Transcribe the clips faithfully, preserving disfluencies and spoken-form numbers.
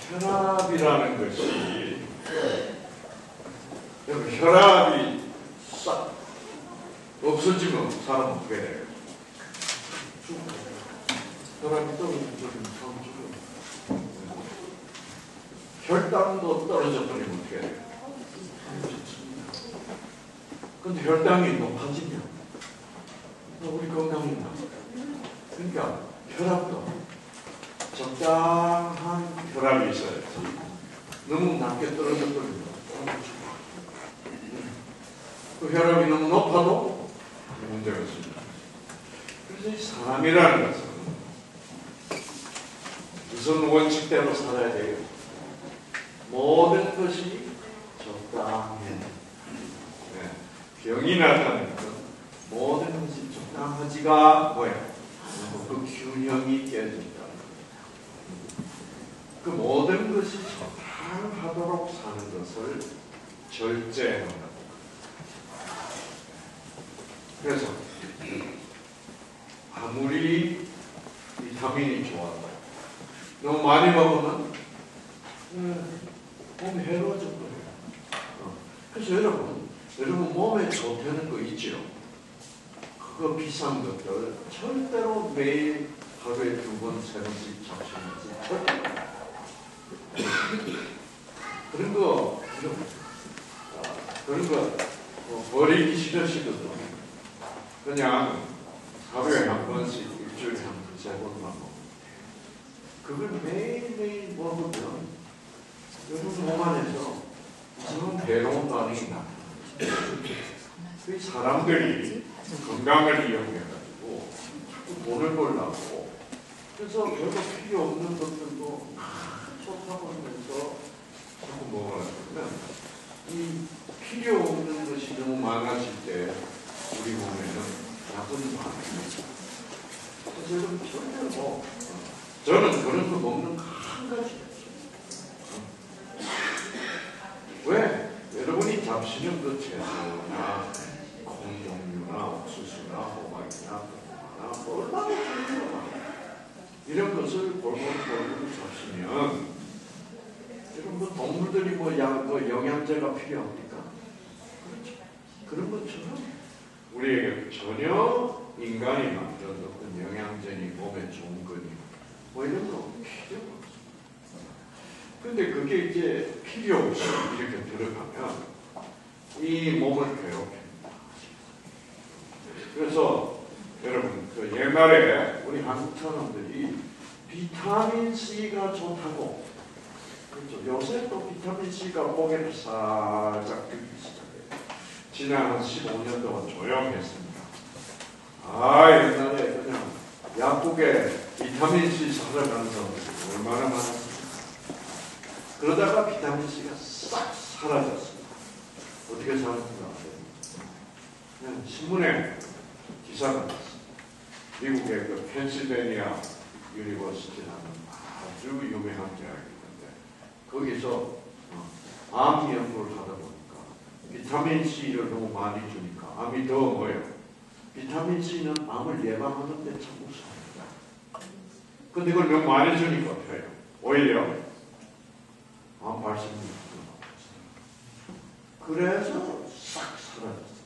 혈압이라는 것이 혈압이 싹 없어지면 사람 어떻게 돼요? 혈압이 떨어지면 사람 죽어요. 혈당도 떨어져 버리면 어떻게 돼요? 근데 혈당이 높아지면 우리 건강입니다. 그러니까 혈압도 적당한 혈압이 있어야지. 너무 낮게 떨어져 버리면 그 혈압이 너무 높아도 문제가 있습니다. 그래서 이 사람이라는 것은 우선 원칙대로 살아야 돼요. 모든 것이 적당해. 네. 병이 나타나는 것, 모든 것이 적당하지가 뭐야? 그 균형이 깨진다. 그 모든 것이 적당하도록 사는 것을 절제한다. 그래서 아무리 비타민이 좋아도 너무 많이 먹으면 음, 몸이 해로워질 거예요. 어. 그래서 여러분, 여러분 몸에 좋다는 거 있죠? 그거 비싼 것들 절대로 매일 하루에 두 번, 세 번씩 잡수면서 절대 그런 거 그런 거 뭐 버리기 싫으시거든. 그냥 하루에 한 번씩, 일주일에 한 번, 세 번만 먹으면 그걸 매일매일 먹으면 여러분 몸 안에서 이상한 괴로운 반응이 나타나요. 그 사람들이 건강을 이용해가지고 자꾸 돈을 벌려고 그래서 별로 필요 없는 것들도 좋다고 하면서 자꾸 먹으려면 이 필요 없는 것이 너무 많아질 때 우리 몸에는 약은 많습니다. 그래서 여러분 절대로 뭐 저는 그런 거 먹는 거 한 가지 없어요. 왜? 여러분이 잡수는 그 채소나 콩종류나 옥수수나 호박이나 고구마나 뭐 얼마나 좋아요. 이런 것을 골고루 잡수면 여러분 뭐 동물들이 뭐, 양, 뭐 영양제가 필요합니까? 그렇죠. 그런 것처럼 우리에게 전혀 인간이 만든 어떤 영양제니 몸에 좋은 거니 뭐 이런 거 필요 없어요. 근데 그게 이제 필요 없이 이렇게 들어가면 이 몸을 괴롭힙니다. 그래서 여러분 그 옛날에 우리 한국 사람들이 비타민 C가 좋다고 그렇죠. 요새 또 비타민 C가 고개를 살짝 들기 시작해요. 지난 한 십오 년 동안 조용했습니다. 아 옛날에 그냥 약국에 비타민 C 사러 가는 사람들이 얼마나 많았습니까? 그러다가 비타민 C가 싹 사라졌습니다. 어떻게 사라졌는지 아세요? 그냥 신문에 기사가 났습니다. 미국의 그 펜실베니아 유니버시티라는 아주 유명한 대학이 있는데 거기서 암 연구를 하다 보니까 비타민 C를 너무 많이 주니까 암이 더 뭐예요? 비타민 C는 암을 예방하는 데 참 우수합니다. 근데 그걸 너무 많이 주니까 어때요? 오히려 암 발생이 그래서 싹 사라졌어요.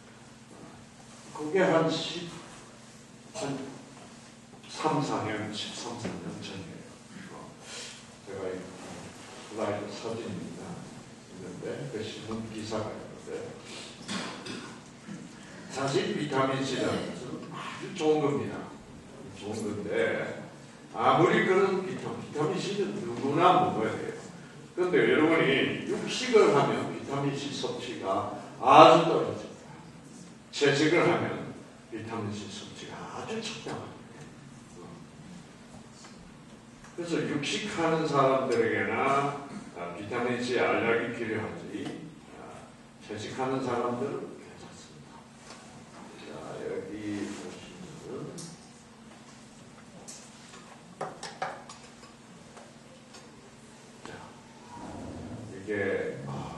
그게 한 십, 한 삼, 사 년, 십삼, 사 년 전이에요. 제가 이 슬라이드 사진입니다. 있는데, 그 신문 기사가 있는데, 사실 비타민 C라는 것은 아주 좋은 겁니다. 좋은 건데, 아무리 그런 비타민, 비타민 C는 누구나 먹어야 돼요. 그런데 여러분이 육식을 하면 비타민 C 섭취가 아주 떨어집니다. 채식을 하면 비타민 C 섭취가 아주 적당합니다. 그래서 육식하는 사람들에게나 비타민 C 알약이 필요하지 채식하는 사람들은 괜찮습니다. 자 여기 보시면은 자 이게 아,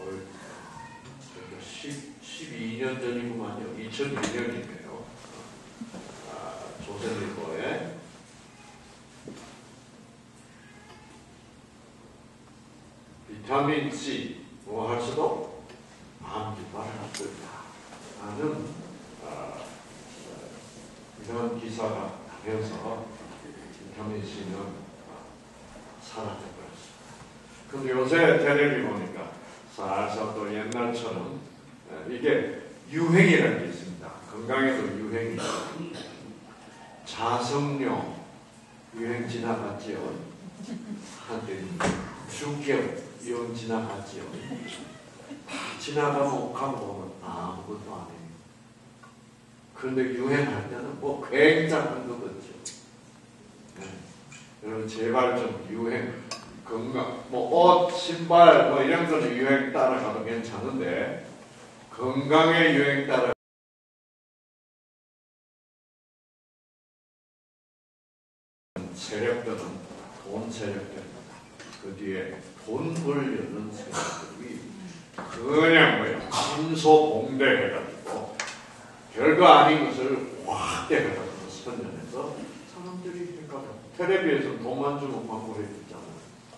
십이 년 전이구만요. 이천이 년이네요. 아, 조선일보에 비타민 C 뭐 할 수도 암 유발을 합니다 하는 어, 이런 기사가 나면서 비타민 C는 사라져버렸습니다. 근데 요새 텔레비 보니까 살살 또 옛날처럼 이게 유행이라는 게 있습니다. 건강에도 유행이 있습니다. 자성료 유행 지나갔지요. 한때 중기업 유행 지나갔지요. 다 지나가고 가고 보면 아무것도 안 해요. 그런데 유행할 때는 뭐 굉장한 거겠죠. 네. 여러분 제발 좀 유행 건강 뭐 옷, 신발 뭐 이런 거는 유행 따라가도 괜찮은데 건강의 유행 따라 세력들은 돈 세력들입니다. 그 뒤에 돈 벌려는 세력들이 그냥 뭐야 신소봉대해가지고 별거 아닌 것을 확 대해가지고 선전해서 사람들이 그러니까 텔레비에서 돈만 주고 광고를 해주잖아요.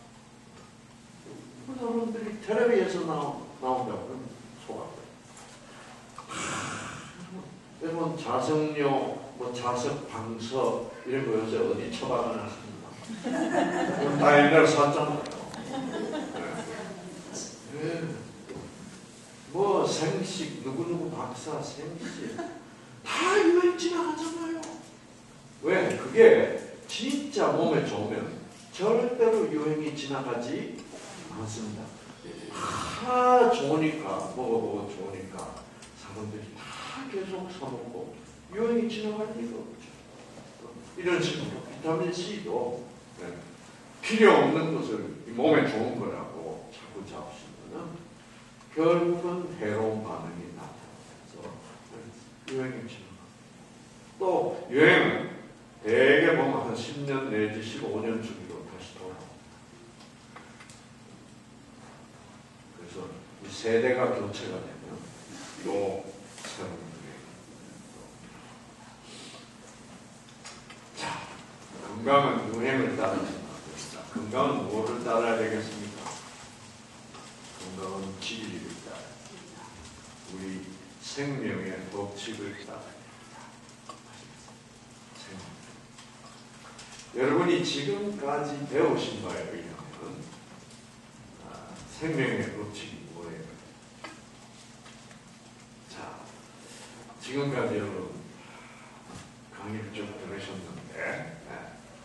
그 사람들이 텔레비에서 나오, 나온다고 속아요. 여러분 자성료, 뭐 자석, 방석 이런 거 요새 어디 처박아놨습니다. 다 옛날에 샀잖아요. 네. 네. 뭐 생식, 누구누구 박사 생식 다 유행 지나가잖아요. 왜? 그게 진짜 몸에 좋으면 절대로 유행이 지나가지 않습니다. 다 좋으니까 먹어보고 좋으니까 사람들이 다 계속 사먹고 유행이 지나갈 리가 없죠. 이런 식으로 비타민 C도 네, 필요 없는 것을 몸에 좋은 거라고 자꾸 잡수면 결국은 해로운 반응이 나타나서 유행이 지나가. 또 유행은 대개 보면 한 십 년 내지 십오 년 주기로 다시 돌아옵니다. 그래서 이 세대가 교체가 되면 요 새로운 유행. 자, 건강은 유행을 따르지 않습니다. 건강은 뭐를 따라야 되겠습니까? 건강은 진리를 따라야 됩니다. 우리 생명의 법칙을 따라야 됩니다. 여러분이 지금까지 배우신 바에 의하면 아, 생명의 법칙이 뭐예요? 자, 지금까지 여러분 강의를 쭉 들으셨는데 네.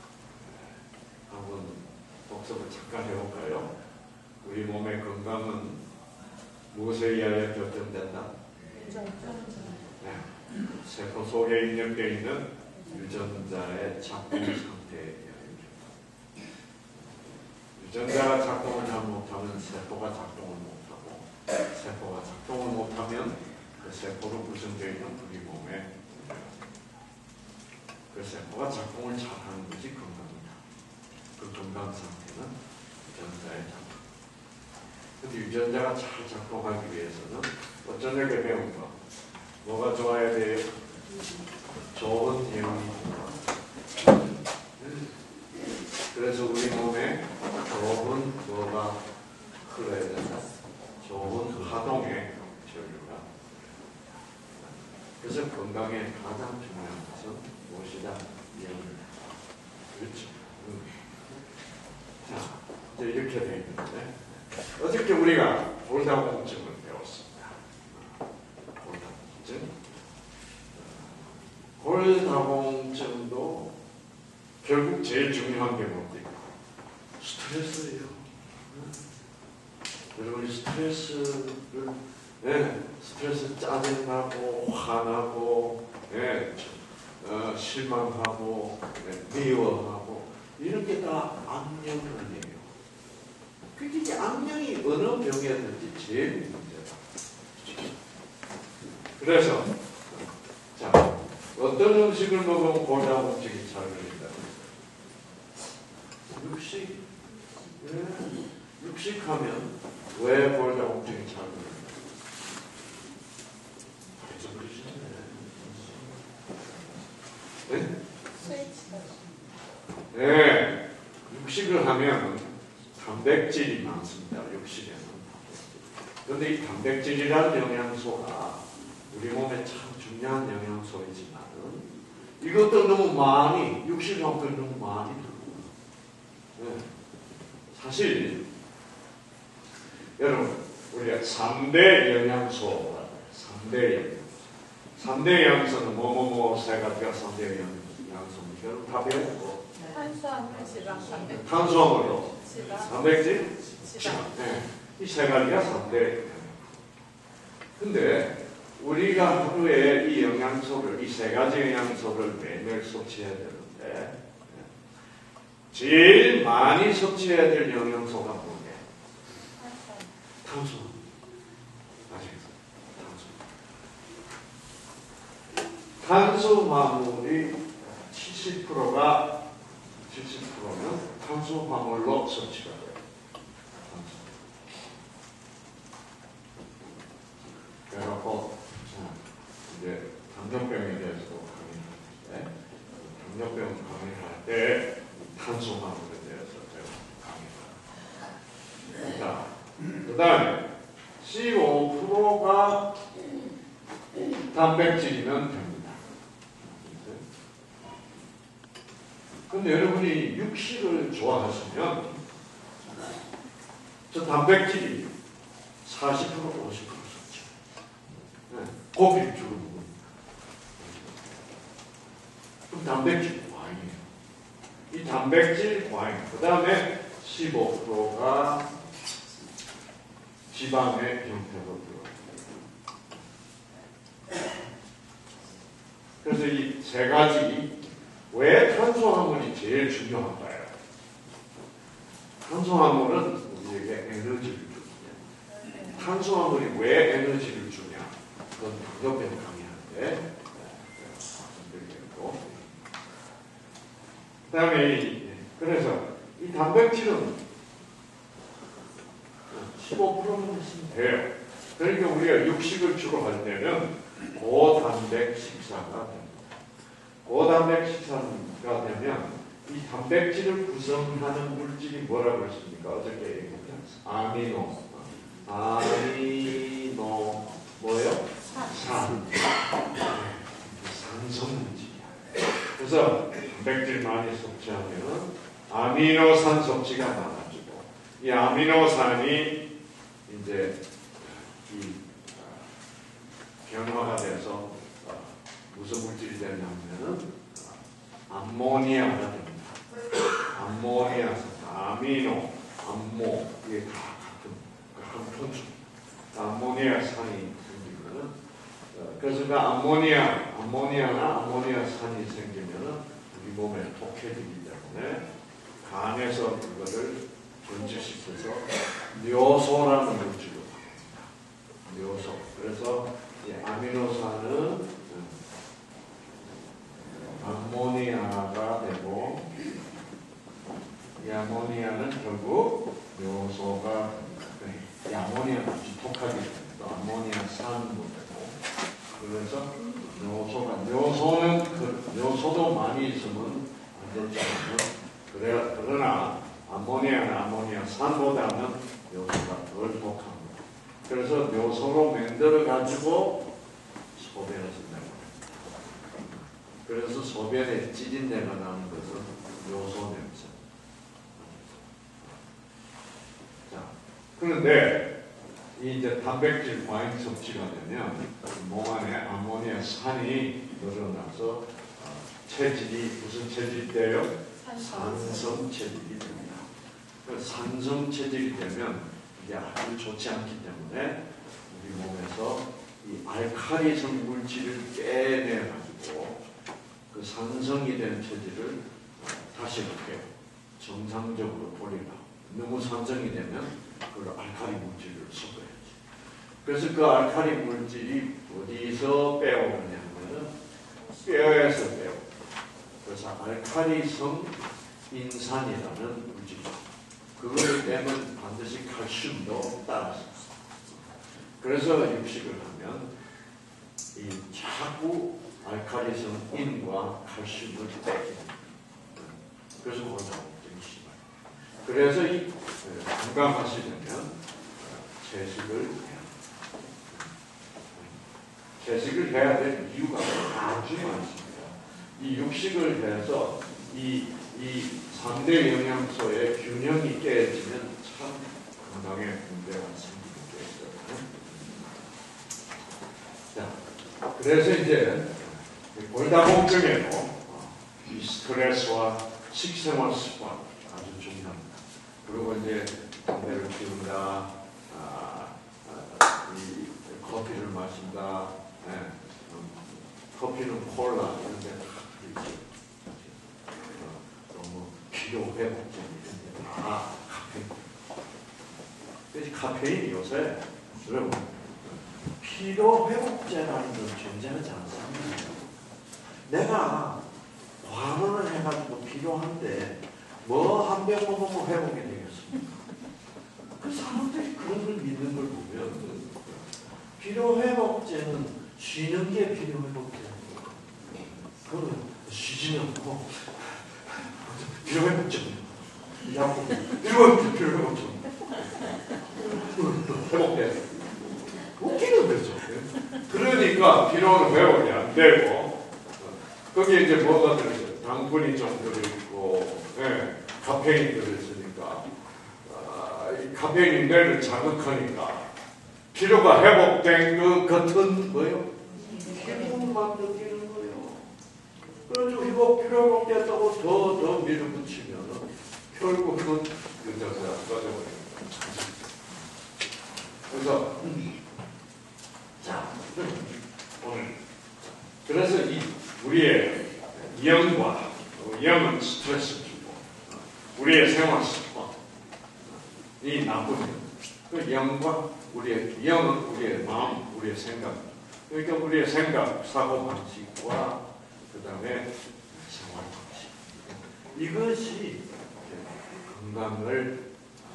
한번 복습을 잠깐 해볼까요? 우리 몸의 건강은 무엇에 의하여 결정된다? 네. 세포 속에 입력되어 있는 유전자의 작동 상태에 의하여 유전자가 작동을 잘못하면 세포가 작동을 못하고 세포가 작동을 못하면 그 세포로 구성되어 있는 우리 몸에 그 세포가 작동을 잘하는 것이 건강이다. 그 건강 상태는 유전자의 작동. 근데 유전자가 잘 작동하기 위해서는 어떤 얘기 배운 거? 뭐가 좋아야 돼요? 좋은 내용이 그래서 우리 몸에 좋은 뭐가 흘러야 된다. 좋은 하동의 전류가. 그래서 건강에 가장 중요한 것은 무엇이다? 영이다. 그렇죠. 음. 자, 이제 이렇게 되어 있는데 어저께 우리가 골다공증을 배웠습니다. 골다공증. 골다공증도 결국 제일 중요한 게 뭡니까? 스트레스예요. 여러분 스트레스를 네, 스트레스 짜증나고 화나고 네, 어, 실망하고 네, 미워하고 이런 게 다 악령이에요. 그게 악령이 어느 병이었는지 제일 문제다. 그래서 자 어떤 음식을 먹으면 골다공증이 잘 걸린다. 육식. 네. 육식하면 왜 골다공증이 잘 걸린다. 네? 네. 육식을 하면 단백질이 많습니다. 육식에는. 그런데 이 단백질이라는 영양소가 우리 몸에 참 중요한 영양소이지만은 이것도 너무 많이, 육식하고 너무 많이 들고. 네. 사실 여러분 우리가 삼 대 영양소, 삼 대 영양소. 삼 대 영양소는 뭐뭐뭐 세 가지가 삼 대 영양소입니다. 여러분 다 배웠고. 탄수화물, 지방, 단백질. 탄수화물로. 지방. 단백질? 지방. 네. 이 세 가지가 삼 대. 근데 우리가 하루에 이 영양소를, 이 세 가지 영양소를 매일 섭취해야 되는데 제일 많이 섭취해야 될 영양소가 뭐예요? 탄수화물. 탄수화물이 칠십 퍼센트가 칠십 퍼센트는 탄수화물로 섭취가 돼요. 그래갖고 이제 당뇨병에 대해서도 강의할 때, 당뇨병 강의할 때 탄수화물에 대해서 제가 강의를. 자, 그 다음에 십오 퍼센트가 단백질이면 됩니다. 근데 여러분이 육식을 좋아하시면 저 단백질이 사십 퍼센트, 오십 퍼센트 섭취. 네. 고기를 주로 먹으니까. 그럼 단백질 과잉이에요. 이 단백질 과잉. 그 다음에 십오 퍼센트가 지방의 형태로 들어요. 그래서 이 세 가지 왜 탄수화물이 제일 중요한가요? 탄수화물은 우리에게 에너지를 주냐. 탄수화물이 왜 에너지를 주냐? 그건 당뇨병 강의할 때 말씀드리겠고. 그 다음에 그래서 이 단백질은 십오 퍼센트만 있으면 돼요. 그러니까 우리가 육식을 주로 할 때는 고단백 식사가 됩니다. 고단백 식사가 되면 이 단백질을 구성하는 물질이 뭐라고 했습니까? 어저께 얘기했죠? 아미노. 아미노 뭐예요? 산. 산성물질이야. 그래서 단백질 많이 섭취하면 아미노산 섭취가 많아지고 이 아미노산이 이제 이 변화가 돼서 무슨 물질이 되냐면은 암모니아가 됩니다. 암모니아산, 아미노, 암모 이게 다 같은 한 통수. 암모니아산이 생기면은 그래서 그 암모니아, 암모니아나 암모니아산이 생기면은 우리 몸에 독해지기 때문에 간에서 그거를 분출시켜서 뇨소라는 물질로 바뀝니다. 뇨소. 그래서 이 아미노산은 암모니아가 되고 이 암모니아는 결국 뇨소가 이 암모니아가 독하게 됩니다. 암모니아산도 되고 그래서 뇨소가 뇨소는 그, 뇨소도 많이 있으면 안 좋지만 그래, 그러나 암모니아나 암모니아산보다는 뇨소가 덜 독합니다. 그래서 뇨소로 만들어 가지고 소변을 쓴다고 합니다. 그래서 소변에 찌진내가 나는 것은 요소 냄새. 자, 그런데 이 이제 단백질 과잉 섭취가 되면 몸 안에 암모니아 산이 늘어나서 체질이 무슨 체질이 돼요? 산성 체질이 됩니다. 산성 체질이 되면 이게 아주 좋지 않기 때문에 우리 몸에서 이 알칼리성 물질을 빼내가지고 그 산성이 된 체질을 다시 이렇게 정상적으로 돌리라. 너무 산성이 되면 그 알칼리 물질을 섞어야지. 그래서 그 알칼리 물질이 어디서 빼오느냐 하면은 뼈에서 빼오. 그래서 알칼리성 인산이라는 물질이 그걸 빼면 반드시 칼슘도 따라서. 그래서 육식을 하면 이 자꾸 알칼리성 인과 칼슘을 빼게 됩니다. 그래서 골다공증이 심해요. 그래서 이 건강하시려면 채식을 해야 채식을 해야 될 이유가 아주 많습니다. 이 육식을 해서 이, 이 삼 대 영양소의 균형이 깨지면 참 건강에 문제가 생기는 게 있어요. 자, 그래서 이제 골다공 중에도 이 스트레스와 식생활 습관 아주 중요합니다. 그리고 이제 담배를 피운다, 아, 아, 이 커피를 마신다, 네. 음, 커피는 콜라 이런 데 다 있죠. 어, 너무 피로 회복제는 아 카페인. 그래서 카페인이 요새 여러분 피로 회복제라는 건 존재하지 않습니다. 내가 과문을 해가지고 필요한데 뭐 한 병 먹으면 회복이 되겠습니까? 그 사람들이 그런 걸 믿는 걸 보면 필요회복제는 쉬는 게 필요회복제예요. 그거는 쉬지 않고 필요회복제 약국 필요회복제 필요회복제 회복돼. 웃기는 거죠. 그러니까 필요는 회복이 안 되고 거기에 이제 뭐가 들어있어요? 당분이 좀 들어있고, 예, 카페인이 들어있으니까, 아, 이 카페인이 뇌를 자극하니까, 피로가 회복된 그 같은 뭐요? 기분만 느끼는 거예요. 그래서 이거 피로 회복됐다고 더, 더 밀어붙이면, 결국은 그 자세가 꺼져버립니다. 그래서, 자, 오늘. 그래서 이 우리의 영과 영은 스트레스 주고 우리의 생활 습관이 나쁘면 그 영과 우리의 영은 우리의 마음, 우리의 생각. 그러니까 우리의 생각, 사고 방식과 그 다음에 생활 방식. 이것이 건강을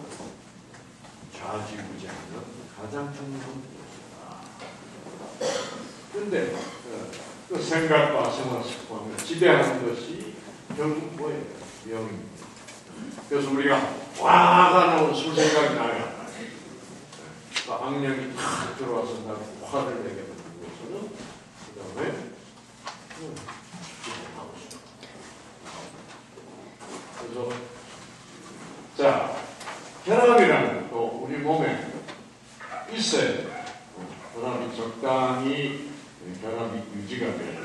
좌지우지하는 가장 중요한 것입니다. 그런데 그 생각과 생활 습관을 지배하는 것이 결국 뭐예요? 영입니다. 그래서 우리가 화가 나온 술 생각이 나요. 그 악령이 탁 들어와서 나 화를 내게 만든 것은 그 다음에 그래서 자 혈압이라는 것도 우리 몸에 있어야 돼요. 혈압이 적당히 혈압이 유지가 돼요.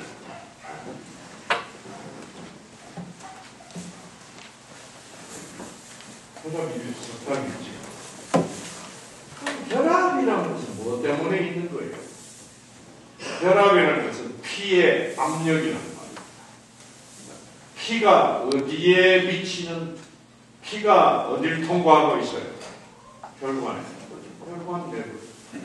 혈압이 유지, 적당히 유지가. 그럼 혈압이라는 것은 뭐 때문에 있는 거예요? 혈압이라는 것은 피의 압력이라는 말입니다. 피가 어디에 미치는, 피가 어디를 통과하고 있어요? 혈관에. 혈관 내부.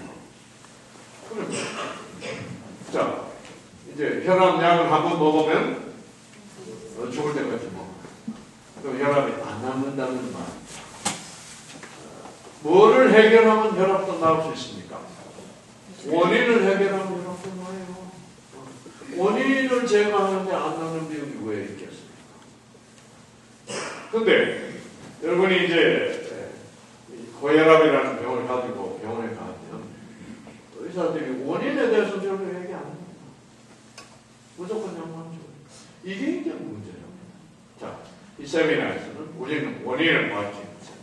그럼 자, 이제 혈압약을 한번 먹으면 어, 죽을 때까지 먹어. 그럼 혈압이 안 남는다는 말. 뭐를 해결하면 혈압도 나올 수 있습니까? 원인을 해결하면 혈압도 나요. 원인을 제거하는데 안 나는 병이 왜 있겠습니까? 근데 여러분이 이제 고혈압이라는 병을 가지고 병원에 가면 의사들이 원인에 대해서 별로 얘기 안 합니다. 무조건 약만 줘요. 이게 이제 문제예요. 자, 이 세미나에서는 우리는 원인을 밝히는 거죠.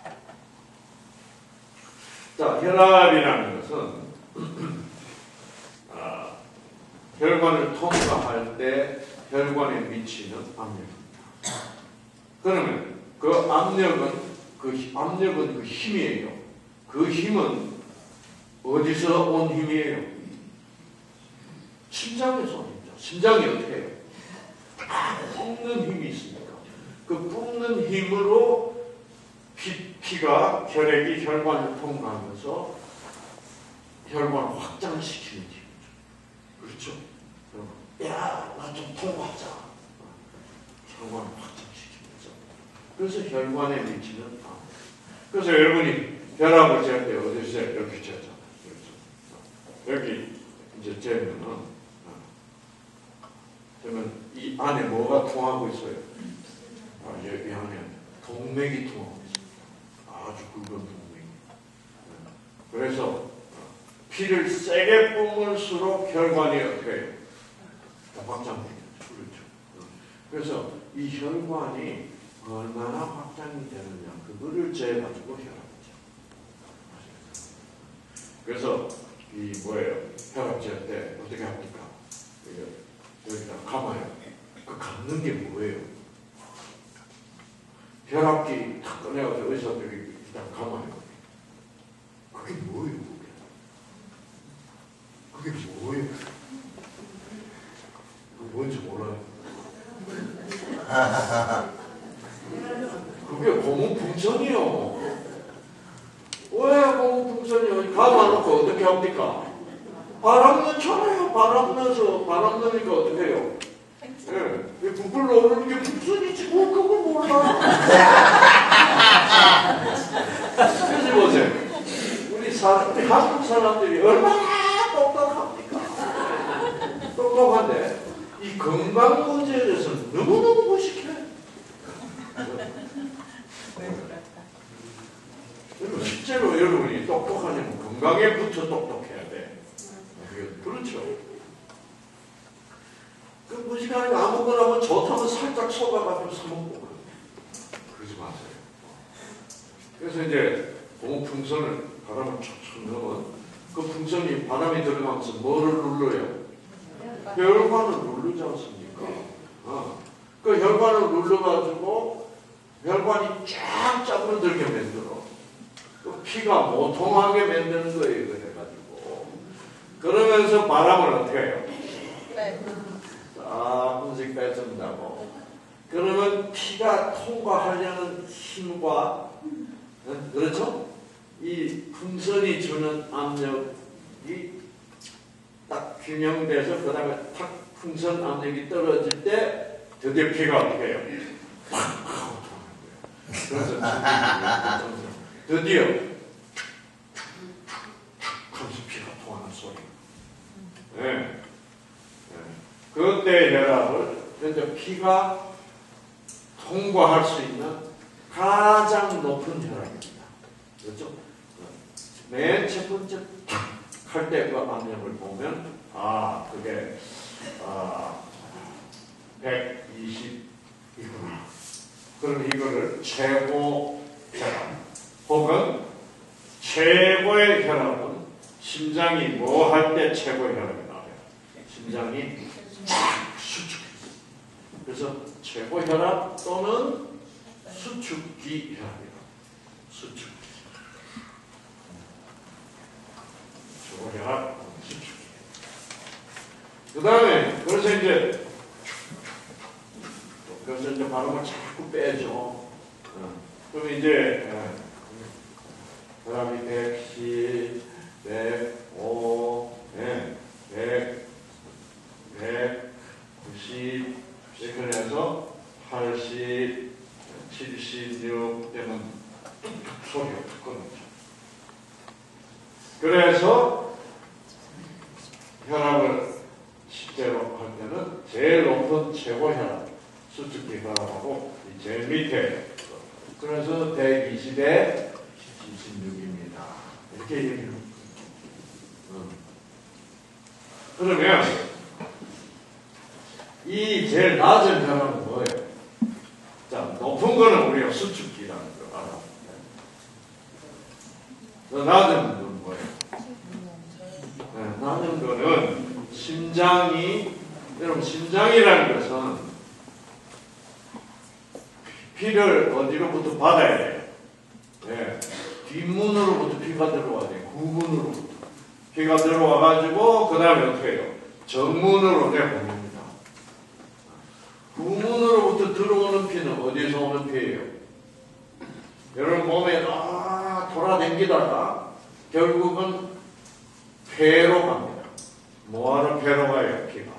자, 혈압이라는 것은 아, 혈관을 통과할 때 혈관에 미치는 압력입니다. 그러면 그 압력은 그 압력은 그 힘이에요. 그 힘은 어디서 온 힘이에요? 심장에서 온 힘이죠. 심장이 어떻게 해요? 뿜는 힘이 있습니까? 그 뿜는 힘으로 피, 피가 혈액이 혈관을 통과하면서 혈관을 확장시키는 힘이죠. 그렇죠? 야, 나 좀 통과하자. 혈관을 확장시키면서. 그래서 혈관에 미치는 압. 그래서 여러분이 혈압을 잴 때 어디서 재요? 이렇게 재죠. 여기 이제 재면은 그러면 이 안에 뭐가 통하고 있어요? 아, 여기 안에 동맥이 통하고 있습니다. 아주 굵은 동맥. 그래서 피를 세게 뿜을수록 혈관이 어떻게 해요? 확장되죠. 그렇죠. 그래서 이 혈관이 얼마나 확장이 되느냐 그거를 재가지고 혈압이죠. 그래서 이 뭐예요? 혈압 잴 때 어떻게 합니까? 여기다 감아요. 그 감는 게 뭐예요? 혈압기 탁 꺼내가지고 의사들이 일단 감아요. 그게 뭐예요? 그게, 그게 뭐예요? 그게 뭔지 몰라요. 그게 고무풍선이요. 왜 고무풍선이요? 감아놓고 어떻게 합니까? 바람 넣잖아요. 바람 넣어서 바람 넣으니까 어떻게 해요? 예, 부풀러 오르는 게 풍선이지. 뭐 그걸 몰라. 그래서 보세요. 우리 사, 우리 한국 사람들이 얼마나 똑똑합니까? 똑똑한데 이 건강 문제에 대해서 너무너무 무식해. 여러분 실제로 여러분이 똑똑하려면 건강에부터 똑똑해야 돼. 그렇죠. 그 무식하게 아무거나 하면 좋다면 살짝 속아가지고 사먹고 그러지 마세요. 그래서 이제 고무풍선을 바람을 촉촉 넣으면 그 풍선이 바람이 들어가면서 뭐를 눌러요? 혈관을 누르지 않습니까? 어. 그 혈관을 눌러가지고 혈관이 쫙 짜부러들게 만들어. 그 피가 못 통하게 만드는 거예요. 그래가지고 그러면서 바람을 어떻게 해요? 네. 조금씩 빼준다고. 그러면 피가 통과하려는 힘과 그렇죠? 이 풍선이 주는 압력이 딱 균형돼서 그 다음에 탁 풍선 압력이 떨어질 때 드디어 피가 어떻게 해요? 팍 하고 통하는 거예요. 그래서 드디어 하면서 피가 통하는 소리. 네. 네. 그때 혈압을 그런데 피가 통과할 수 있는 가장 높은 혈압입니다. 그렇죠? 맨 첫 번째 할 때 그 압력을 보면 아 그게 아 백이십이구나. 그럼 이거를 최고 혈압 혹은 최고의 혈압은 심장이 뭐 할 때 최고의 혈압이 나와요? 심장이 쫙 수축했어. 그래서 최고 혈압 또는 수축기 혈압이에요. 수축기. 최고 혈압, 수축기. 그 다음에 그래서 이제 그래서 이제 발음을 자꾸 빼죠. 어. 그럼 이제 혈압이 백십, 백오, 백, 백구십 이렇게 해서 팔십, 칠십육 되면 뚝뚝 소리가 뚝 끊어져. 그래서 혈압을 실제로 할 때는 제일 높은 최고 혈압 수축기 혈압하고 제일 밑에 그래서 백이십에 이십육입니다. 이렇게 얘기해요. 그러면 이 제일 낮은 혈압은 뭐예요? 자, 높은 거는 우리가 수축기라는 거 알아. 더 낮은 건 뭐예요? 네, 낮은 거는 심장이 여러분 심장이라는 것은 피를 어디로부터 받아야 돼요? 네, 뒷문으로부터 피가 들어와야 돼요. 구문으로부터 피가 들어와가지고 그 다음에 어떻게 해요? 정문으로 내보냅니다. 구문으로부터 들어오는 피는 어디서 오는 피예요? 여러분 몸에 아 돌아다니다가 결국은 폐로 갑니다. 뭐하러 폐로 가요? 피가.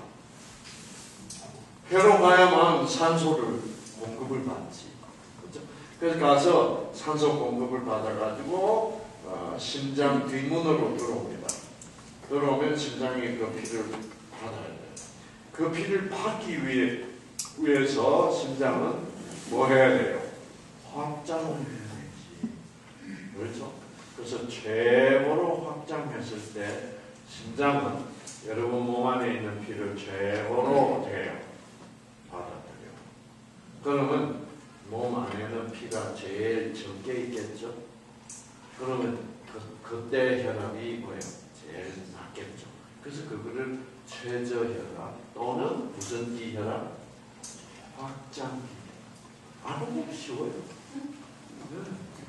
폐로 가야만 산소를 공급을 받지. 그렇죠? 그래서 가서 산소 공급을 받아가지고 어, 심장 뒷문으로 들어옵니다. 들어오면 심장이 그 피를 받아야 돼요. 그 피를 받기 위해 위해서 심장은 뭐 해야 돼요? 확장을 해야 되지. 그렇죠? 그래서 최고로 확장했을 때 심장은 여러분 몸 안에 있는 피를 최고로 어떻게 해요? 받아들여요. 그러면 몸 안에는 피가 제일 적게 있겠죠? 그러면 그, 그때 혈압이 뭐예요? 제일 낮겠죠. 그래서 그거를 최저혈압 또는 무슨 기혈압? 확장기. 알고 보면 쉬워요. 네.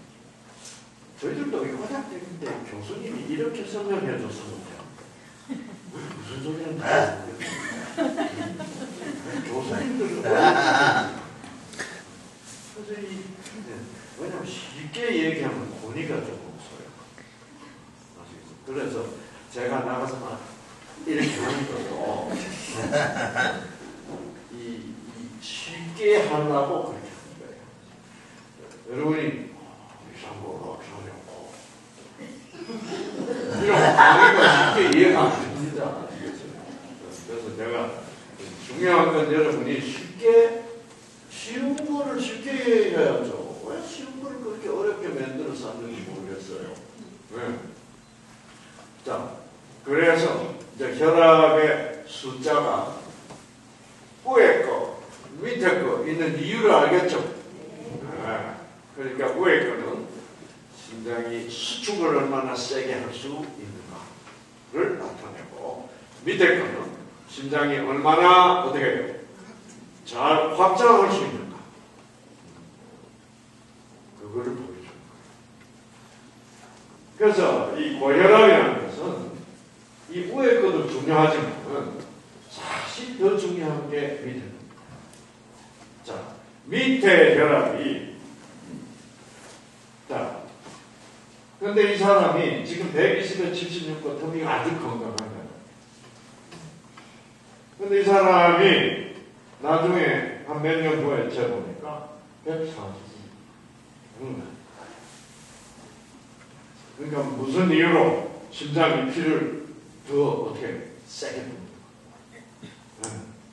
저희들도 화장대인데 교수님이 이렇게 설명해 줬었는데 무슨 소리 하는지 모르겠어요. 교수님들은 그래서 이 왜냐면 쉽게 얘기하면 권위가 조금 없어요. 그래서 제가 나가서 막 이렇게 하는 것도 이, 이 쉽게 하려고 그렇게 하는 거예요. 여러분이 이상으로 저녁고 이런 권위가 쉽게 이해가 안 됩니다. 그래서 제가 중요한 건 여러분이 쉽게 쉬운 거를 쉽게 해야죠. 왜 쉬운 거를 그렇게 어렵게 만들어서 하는지 모르겠어요. 네. 자, 그래서 이제 혈압의 숫자가 위에 거, 밑에 거 있는 이유를 알겠죠? 네. 그러니까 위에 거는 심장이 수축을 얼마나 세게 할 수 있는가를 나타내고 밑에 거는 심장이 얼마나 어떻게 해요? 잘 확장할 수 있는가? 그거를 보여주는 거예요. 그래서 이 고혈압이라는 것은 이 위에 것도 중요하지만 사실 더 중요한 게 밑에 겁니다. 자, 밑에 혈압이 자, 근데 이 사람이 지금 백이십에 칠십육 거 텀이 아주 건강하잖아요. 근데 이 사람이 나중에 한 몇 년 후에 재보니까 백사십. 음. 그러니까 무슨 이유로 심장이 피를 더 어떻게 세게 뿜는가? 네.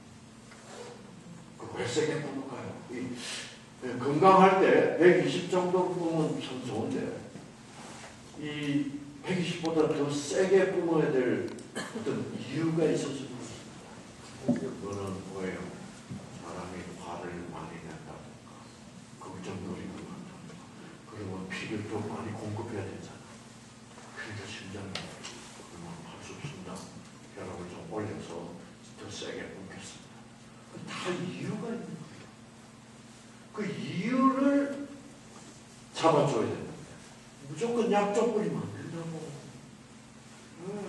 왜 세게 뿜는가요? 이, 네, 건강할 때 백이십 정도 뿜으면 참 좋은데 이 백이십보다 더 세게 뿜어야 될 어떤 이유가 있어서 그렇습니다. 그거는 뭐예요? 사람이 화를 많이 낸다든가 걱정거리는 것 같다든가 그러면 피를 더 많이 공급해야 되잖아. 그러니까 심장이 그러면 할 수 없습니다. 혈압을 좀 올려서 더 세게 뿜겠습니다. 다 이유가 있는 거예요. 그 이유를 잡아줘야 되는데 무조건 약점 뿌리면 안 된다고. 음.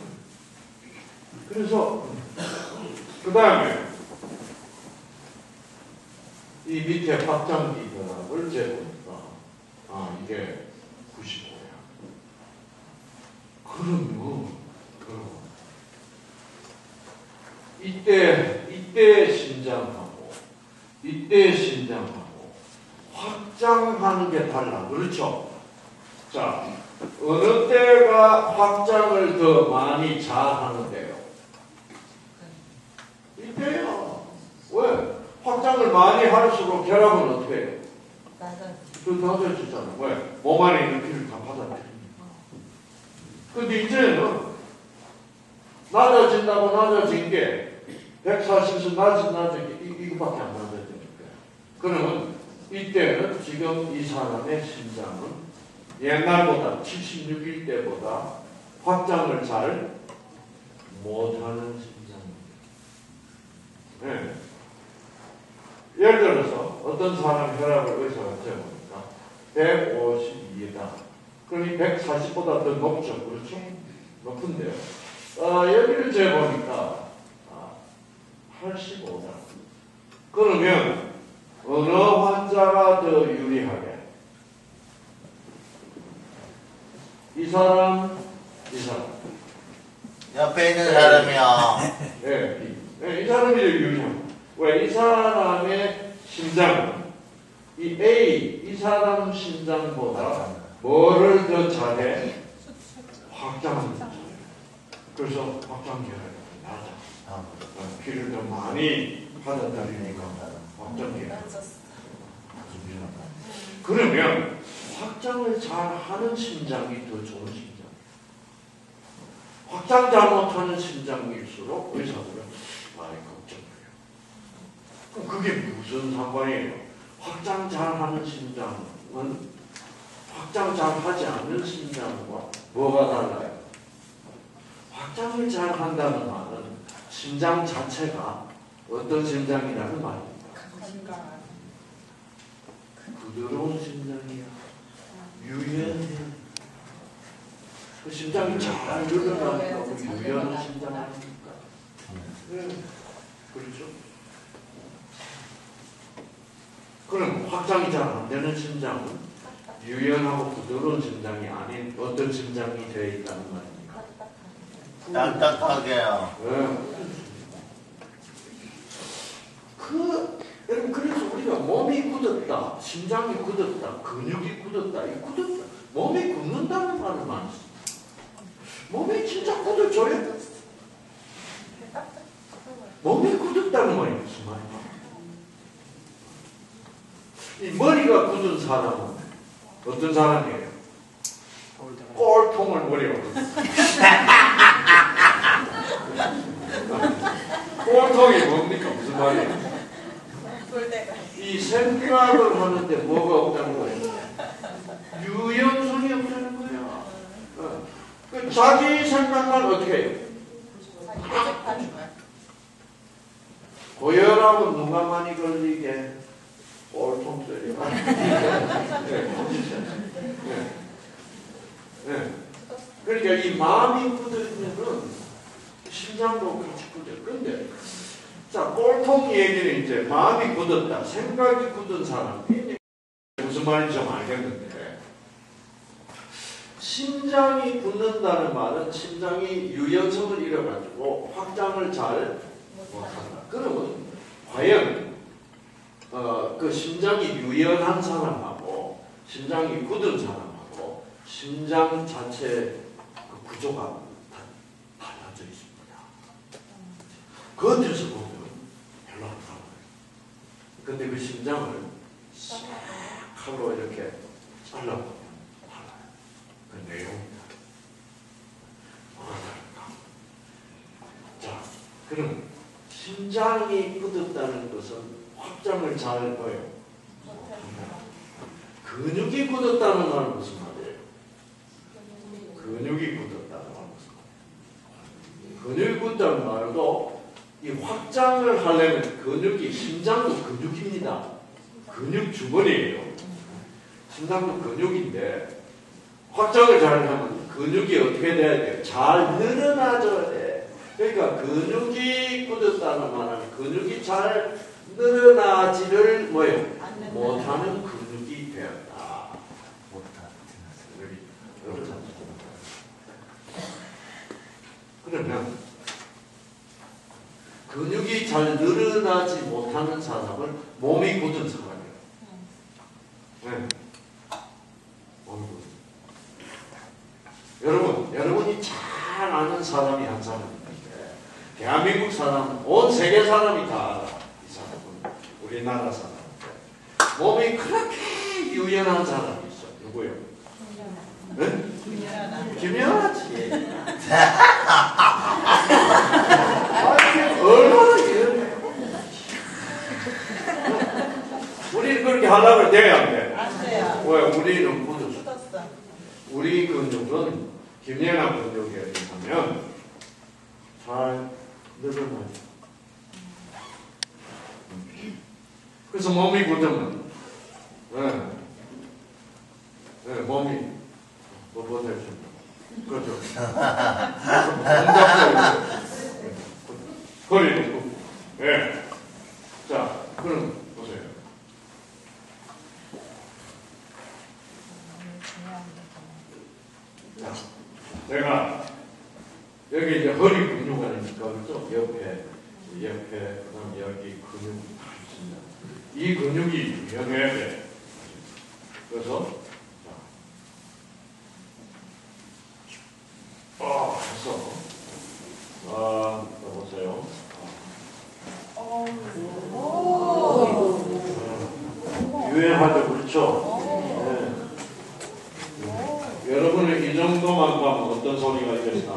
그래서 그 다음에 이 밑에 확장기 혈압을 재보니까 아 이게 구십오야. 그러면 그럼 이때 이때 심장하고 이때 심장하고 확장하는 게 달라. 그렇죠? 자, 어느 때가 확장을 더 많이 잘 하는데요? 이때요. 왜? 확장을 많이 할수록 혈압은 어떻게 해요? 더 낮아지잖아요. 왜? 몸 안에 있는 피를 다 받아들이니까. 근데 이제는 낮아진다고 낮아진 게 백사십에서 낮은 낮은 게 이, 이거밖에 안 낮아지니까. 그러면 이때는 지금 이 사람의 심장은 옛날보다 칠십육 일 때보다 확장을 잘 못하는 심장입니다. 네. 예를 들어서 어떤 사람 혈압을 의사가 재보니까 백오십이다. 그럼 이 백사십보다 더 높죠. 그렇죠? 높은데요. 어, 여기를 재보니까 아, 팔십오다. 그러면 어느 환자가 더 유리하게? 이 사람, 이 사람. 옆에 있는 사람이요. 네, 네, 이 사람이 더 유리합니다. 왜? 이 사람의 심장은 이 A, 이 사람 심장보다 뭐를 더 잘해? 확장을 잘해. 그래서 확장기혈이 낮아. 피를 더 많이 받아들이니까 확장기혈. 그러면 확장 확장을 잘 하는 심장이 더 좋은 심장. 확장 잘못하는 심장일수록 의사들은 많이 걱정해요. 그럼 그게 무슨 상관이에요? 확장 잘하는 심장은 확장 잘하지 않는 심장과 뭐가 달라요? 확장을 잘한다는 말은 심장 자체가 어떤 심장이라는 말입니다. 부드러운 심장이야. 유연해. 그 심장이 잘 늘어나니까 그 유연한 심장 아닙니까? 네. 그렇죠? 그럼 확장이 잘 안 되는 심장은 유연하고 부드러운 심장이 아닌 어떤 심장이 되어 있다는 말입니까? 딱딱하게요. 네. 그 여러분 그래서 우리가 몸이 굳었다, 심장이 굳었다, 근육이 굳었다, 이 굳었다, 몸이 굳는다는 말을 많이 씁니다. 몸이 진짜 굳어져요? 몸이 굳었다는 말이 무슨 말이야? 이 머리가 굳은 사람은 어떤 사람이에요? 꼴통을 머리가 굳었어요. 꼴통이 뭡니까? 무슨 말이에요? 이 생각을 하는데 뭐가 없다는 거예요? 유연성이 없다는 거예요. 어. 그 자기 생각만 어떻게 해요? 고혈압은 누가 많이 걸리게? 꼴통들이 많이 걸리게. 네. 네. 그러니까 이 마음이 굳으면은 심장도 같이 굳어요. 그런데 자, 꼴통 얘기는 이제 마음이 굳었다, 생각이 굳은 사람이 무슨 말인지 좀 알겠는데, 심장이 굳는다는 말은 심장이 유연성을 잃어가지고 확장을 잘 못한다. 그러면 과연 어, 그 심장이 유연한 사람하고 심장이 굳은 사람하고 심장 자체 그 구조가 다 달라져 있습니다. 겉에서 보면 별로 안 달라요. 근데 그 심장을 싹 칼로 이렇게 잘라보면 달라요. 그 내용입니다. 뭐가 다른가? 자, 그럼 심장이 굳었다는 것은 확장을 잘 뭐예요? 근육이 굳었다는 말은 무슨 말이에요? 근육이 굳었다는 말은 무슨 말이에요? 근육이 굳다는 말도 이 확장을 하려면 근육이, 심장도 근육입니다. 근육 주머니예요. 심장도 근육인데 확장을 잘 하면 근육이 어떻게 돼야 돼요? 잘 늘어나줘야 돼. 그러니까 근육이 굳었다는 말은 근육이 잘 늘어나지를 뭐예요? 못하는 근육이 되었다. 그러면 근육이 잘 늘어나지 못하는 사람은 몸이 굳은 사람이에요. 네. 몸이 굳은. 여러분, 여러분이 잘 아는 사람이 한 사람 있는데, 대한민국 사람, 온 세계 사람이 다 알아. 이 사람은 우리나라 사람. 몸이 그렇게 유연한 사람이 있어. 누구요? 네? 김연아지. 얼마나 유연해. 우리는 그렇게 하려고 돼야 안 돼. 안 돼요. 왜? 우리는 굳었어. 굳었어. 우리 근육은 김연아 근육에 의하면 잘 늘어나죠. 그래서 몸이 굳으면 네. 네, 몸이 뭐 못해줍니다. 그렇죠. 동작도 허리도 굽고. 네. 자, 그럼 보세요. 자, 제가 여기 이제 허리 근육이 아닙니까? 그렇죠? 옆에, 옆에, 그다음 여기 근육이 다 있습니다. 이 근육이 유연해야 돼. 그래서 자, 어, 했어. 아, 보세요. 유연하죠, 그렇죠? 네. 정도만 가면 어떤 소리가 있겠나?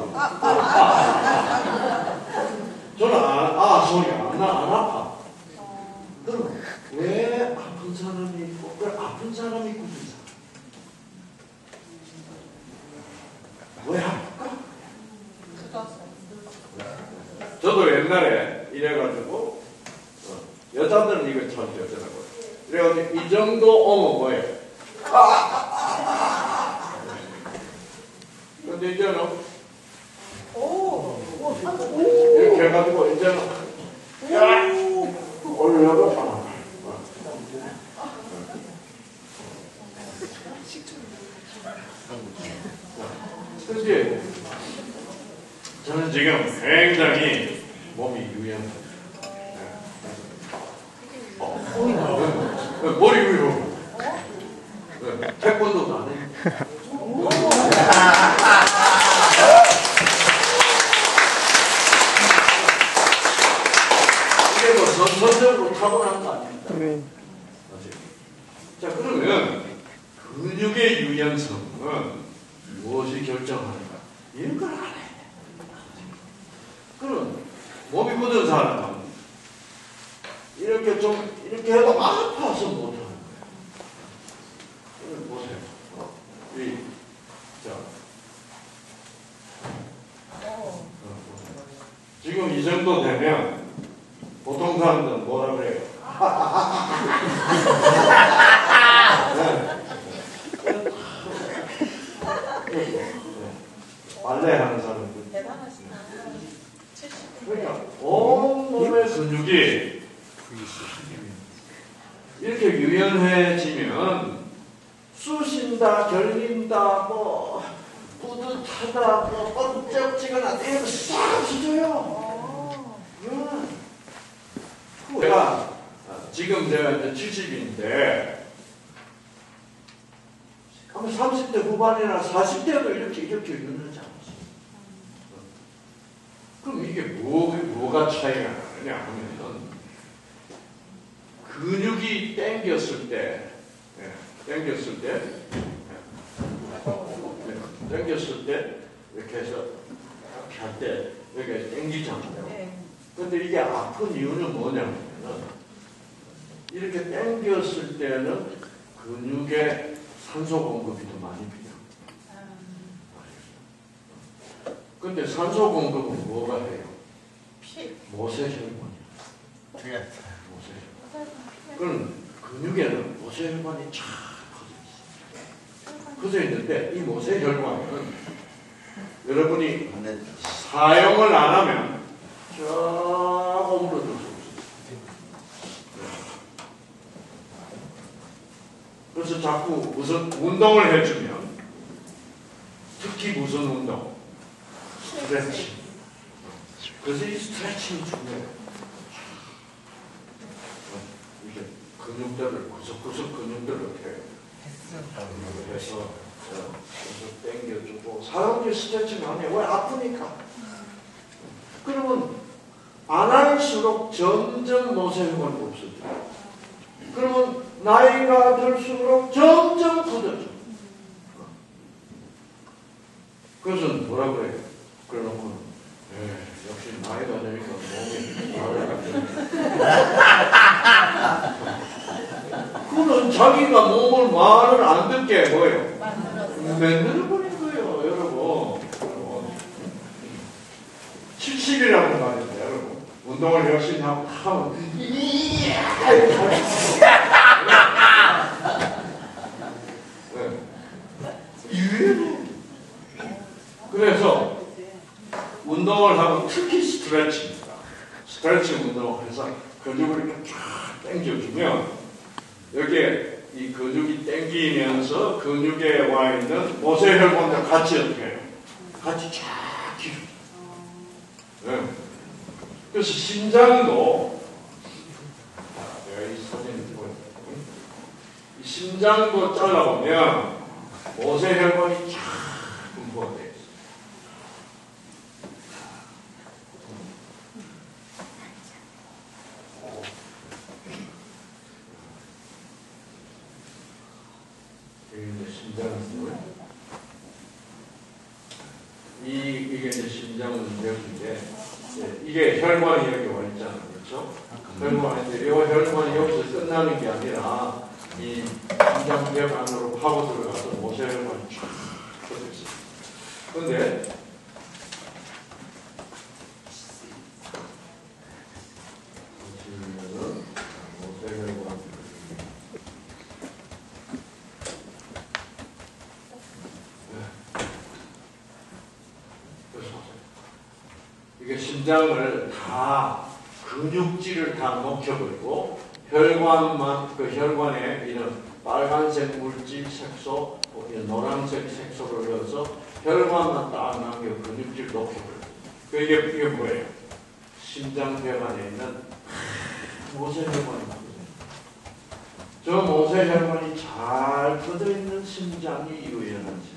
저는 아, 아 소리 안, 나, 안 아파. 그럼 왜 아픈 사람이 있고 왜 아픈 사람이 있고 그 사람? 왜 아플까? 저도 옛날에 이래가지고 어, 여자들은 이거 참 여자라고요. 그래가지고 이 정도 오면 뭐예요? 근데 이제는 이렇게 해가지고 이제는 올려도 안 아파요. 근데 저는 지금 굉장히 몸이 유연해요. 어, 머리 위로 태권도도 안 해. 이게 뭐 선천적으로 타고난 거 아닙니까? 네. 자, 그러면 근육의 유연성은 무엇이 결정하는가? 이런 걸 알아야 돼. 그럼 몸이 굳은 사람은 이렇게 좀 이렇게 해도 아파서 못하는 거예요. 보세요. 이, 자, 어, 지금 이 정도 되면 보통 사람들은 뭐라 그래요? 네. 빨래 하는 사람들. 대단하시다. 그러니까 온몸의 근육이 이렇게 유연해지면 쑤신다, 결린다, 뭐 뿌듯하다, 뭐 번쩍지근하다 이런 거 싹 없어져요. 음. 제가 지금 제가 이제 칠십인데 아마 삼십 대 후반이나 사십 대도 이렇게 이렇게 유연하지 않았어요. 그럼 이게 뭐, 뭐가 차이가 나느냐 하면은 근육이 당겼을 때, 예, 당겼을 때, 예, 당겼을 때 이렇게 해서 이렇게 할 때 여기가 당기잖아요. 네. 근데 이게 아픈 이유는 뭐냐면은 이렇게 당겼을 때는 근육에 산소 공급이 더 많이 필요합니다. 근데 산소 공급은 뭐가 해요? 피. 모세혈관이에요. 틀렸다. 모세혈관. 그럼 근육에는 모세혈관이 쫙 퍼져 있어요. 퍼져 있는데 이 모세혈관은 여러분이 근데 사용을 안 하면 쫙 오므러들 수 없어요. 그래서 자꾸 무슨 운동을 해주면 특히 무슨 운동? 스트레칭. 그래서 이 스트레칭이 중요해요. 이게 근육들을 구석구석 근육들을 이렇게 해서 계속 당겨주고 사람들이 스트레칭 안 해. 왜? 아프니까. 그러면 안 할수록 점점 모세혈관이 없어져요. 그러면 나이가 들수록 점점 굳어져. 그래서 뭐라 그래요? 그래놓고는 에이, 역시 나이가 되니까 몸이 말을 그는 자기가 몸을 말을 안 듣게 뭐예요? 만들어버린 거예요, 여러분. 칠십이라는 말인데, 여러분. 운동을 열심히 하고 하면 이야 이렇게 이유예요. 그래서 운동을 하고 특히 스트레칭입니다. 스트레칭 운동을 해서 근육을 이렇게 쫙 당겨주면 여기에 이 근육이 당기면서 근육에 와 있는 모세혈관과 같이 어떻게 해요? 같이 쫙 기울여요. 네. 그래서 심장도 내가 이 사진을 보여요. 이 심장도 잘라보면 모세혈관이 쫙 분포가 되어 있어요. 여기 이제 심장은 뭐예요? 이게 이제 심장 능력인데 이게 혈관이 여기 와 있잖아요, 그렇죠? 혈관인데 이 혈관이 여기서 끝나는 게 아니라 이 심장벽 안으로 파고 들어가서 모세혈관이 쫙 뻗어있어요. 근데 보시면은 모세혈관 이게 심장을 다 근육질을 다 녹여버리고 혈관만 그 혈관에 이런 빨간색 물질 색소, 노란색 색소를 넣어서 혈관만 딱 남겨 근육질 녹여버려요. 그 이게 이게 뭐예요? 심장벽 안에 있는 모세혈관입니다. 저 모세혈관이 잘 뻗어 있는 심장이 유연하지.